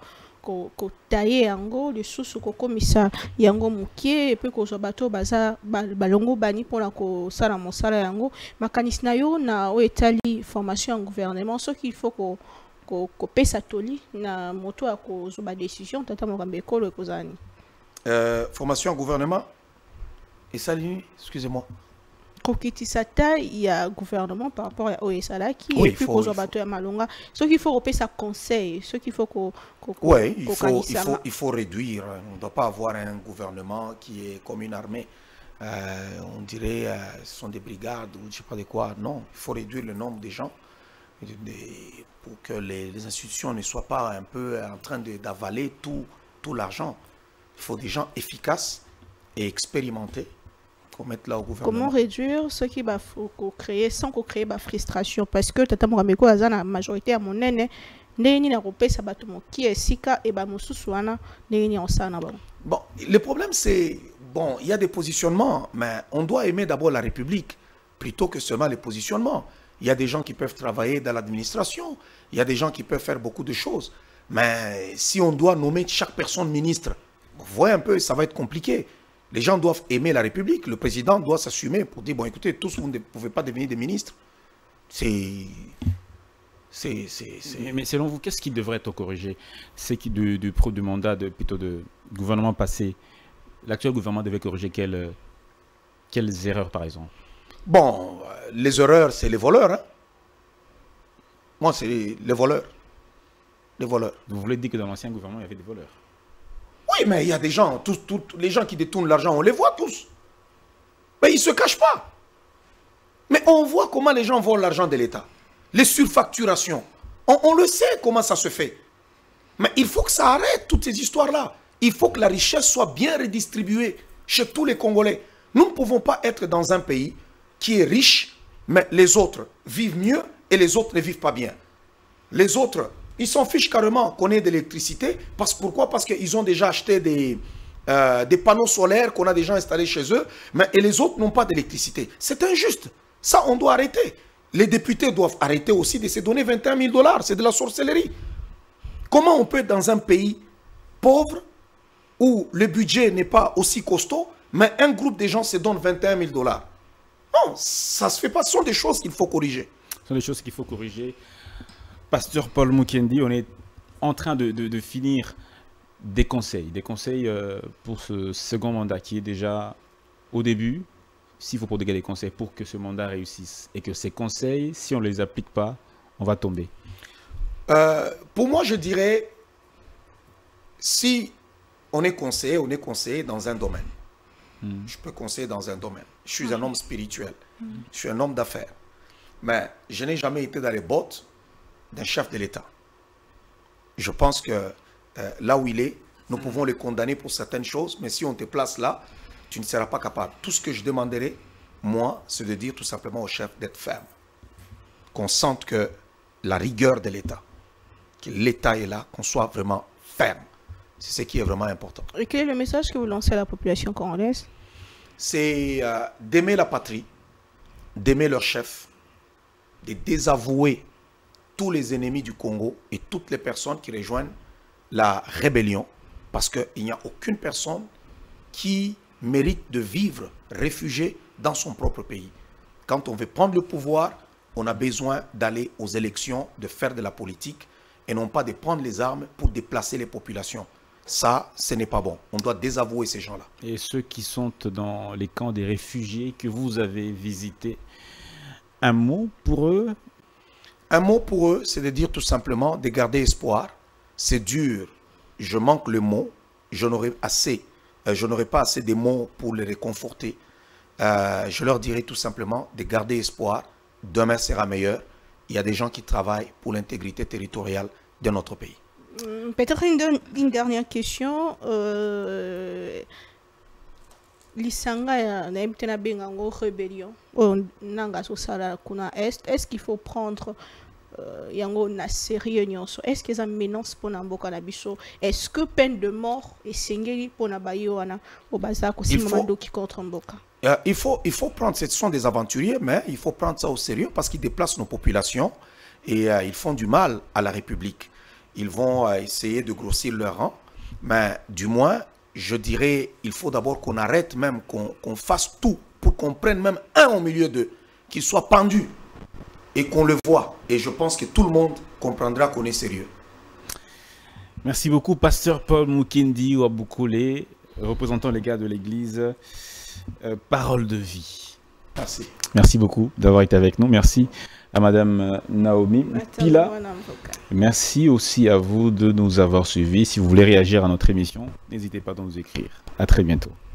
ko ko tailler yango le sous ko komisa yango mukie et puis ko zo bato baza balongo bani pona ko sala mosala yango makanisi na yo na o etali formation en gouvernement ce qu'il faut ko ko ko pesa toli na moto a ko zo ba décision tata mokambe ekolo ekozani euh formation en gouvernement et ça excusez-moi kokitisa il y a gouvernement par rapport à Oesala qui oui, et puis aux bateaux à Malonga ce qu'il faut repérer sa conseil ce qu'il faut qu'on oui il faut il faut il faut réduire on ne doit pas avoir un gouvernement qui est comme une armée euh, on dirait euh, ce sont des brigades ou je sais pas de quoi non il faut réduire le nombre de gens de, pour que les, les institutions ne soient pas un peu en train d'avaler tout tout l'argent il faut des gens efficaces et expérimentés. Là au comment réduire ce qui va créer sans qu'on crée la frustration parce que tata mokameko aza na majorité à mon nene ndeni na kopesa bato qui est sika et ba mosusu wana ndeni osana ba bon le problème c'est bon il y a des positionnements mais on doit aimer d'abord la République plutôt que seulement les positionnements il y a des gens qui peuvent travailler dans l'administration il y a des gens qui peuvent faire beaucoup de choses mais si on doit nommer chaque personne ministre vous voyez un peu ça va être compliqué. Les gens doivent aimer la République. Le président doit s'assumer pour dire, bon, écoutez, tous vous ne pouvez pas devenir des ministres. C'est... c'est, mais, mais selon vous, qu'est-ce qui devrait être corrigé? C'est qui du, du, du mandat, de, plutôt de gouvernement passé, l'actuel gouvernement devait corriger quelles, quelles erreurs, par exemple? Bon, les erreurs, c'est les voleurs. Hein? Moi, c'est les, les voleurs. Les voleurs. Vous voulez dire que dans l'ancien gouvernement, il y avait des voleurs? Oui, mais il y a des gens, tous, tous, les gens qui détournent l'argent, on les voit tous. Mais ils ne se cachent pas. Mais on voit comment les gens volent l'argent de l'État. Les surfacturations. On, on le sait comment ça se fait. Mais il faut que ça arrête, toutes ces histoires-là. Il faut que la richesse soit bien redistribuée chez tous les Congolais. Nous ne pouvons pas être dans un pays qui est riche, mais les autres vivent mieux et les autres ne vivent pas bien. Les autres... Ils s'en fichent carrément qu'on ait de l'électricité. Parce, pourquoi? Parce qu'ils ont déjà acheté des, euh, des panneaux solaires qu'on a déjà installés chez eux. Mais, et les autres n'ont pas d'électricité. C'est injuste. Ça, on doit arrêter. Les députés doivent arrêter aussi de se donner vingt et un mille dollars. C'est de la sorcellerie. Comment on peut être dans un pays pauvre où le budget n'est pas aussi costaud, mais un groupe de gens se donne vingt et un mille dollars? Non, ça ne se fait pas. Ce sont des choses qu'il faut corriger. Ce sont des choses qu'il faut corriger. Pasteur Paul Mukendi, on est en train de, de, de finir des conseils, des conseils euh, pour ce second mandat qui est déjà au début. S'il faut prodiguer des conseils pour que ce mandat réussisse et que ces conseils, si on ne les applique pas, on va tomber. Euh, pour moi, je dirais, si on est conseiller, on est conseiller dans un domaine. Mm. Je peux conseiller dans un domaine. Je suis mm. un homme spirituel. Mm. Je suis un homme d'affaires. Mais je n'ai jamais été dans les bottes d'un chef de l'État. Je pense que euh, là où il est, nous pouvons le condamner pour certaines choses, mais si on te place là, tu ne seras pas capable. Tout ce que je demanderai, moi, c'est de dire tout simplement au chef d'être ferme. Qu'on sente que la rigueur de l'État, que l'État est là, qu'on soit vraiment ferme. C'est ce qui est vraiment important. Et quel est le message que vous lancez à la population congolaise? C'est euh, d'aimer la patrie, d'aimer leur chef, de désavouer tous les ennemis du Congo et toutes les personnes qui rejoignent la rébellion, parce qu'il n'y a aucune personne qui mérite de vivre réfugié dans son propre pays. Quand on veut prendre le pouvoir, on a besoin d'aller aux élections, de faire de la politique, et non pas de prendre les armes pour déplacer les populations. Ça, ce n'est pas bon. On doit désavouer ces gens-là. Et ceux qui sont dans les camps des réfugiés que vous avez visités, un mot pour eux? Un mot pour eux, c'est de dire tout simplement de garder espoir. C'est dur, je manque le mot, je n'aurai assez, euh, je n'aurai pas assez de mots pour les réconforter. Euh, je leur dirai tout simplement de garder espoir. Demain sera meilleur. Il y a des gens qui travaillent pour l'intégrité territoriale de notre pays. Peut-être une, une dernière question. Euh... Lisanga na mtena benga ngo rébellion on nanga so sala kuna est est-ce qu'il faut prendre euh, yango na sérieux nyonso est-ce que ça menace pour na mboka na biso est-ce que peine de mort et sengeli pour na bayo wana obaza ko simamando qui contre mboka? Euh, il faut il faut prendre, ce sont des aventuriers, mais il faut prendre ça au sérieux parce qu'ils déplacent nos populations et euh, ils font du mal à la République. ils vont euh, essayer de grossir leur rang. Mais du moins, je dirais, il faut d'abord qu'on arrête même, qu'on qu'on fasse tout pour qu'on prenne même un au milieu d'eux, qu'il soit pendu et qu'on le voit. Et je pense que tout le monde comprendra qu'on est sérieux. Merci beaucoup, pasteur Paul Mukendi Wabukule, représentant les gars de l'église euh, Parole de vie. Merci. Merci beaucoup d'avoir été avec nous. Merci à madame Naomi Pila. Merci aussi à vous de nous avoir suivis. Si vous voulez réagir à notre émission, n'hésitez pas à nous écrire. À très bientôt.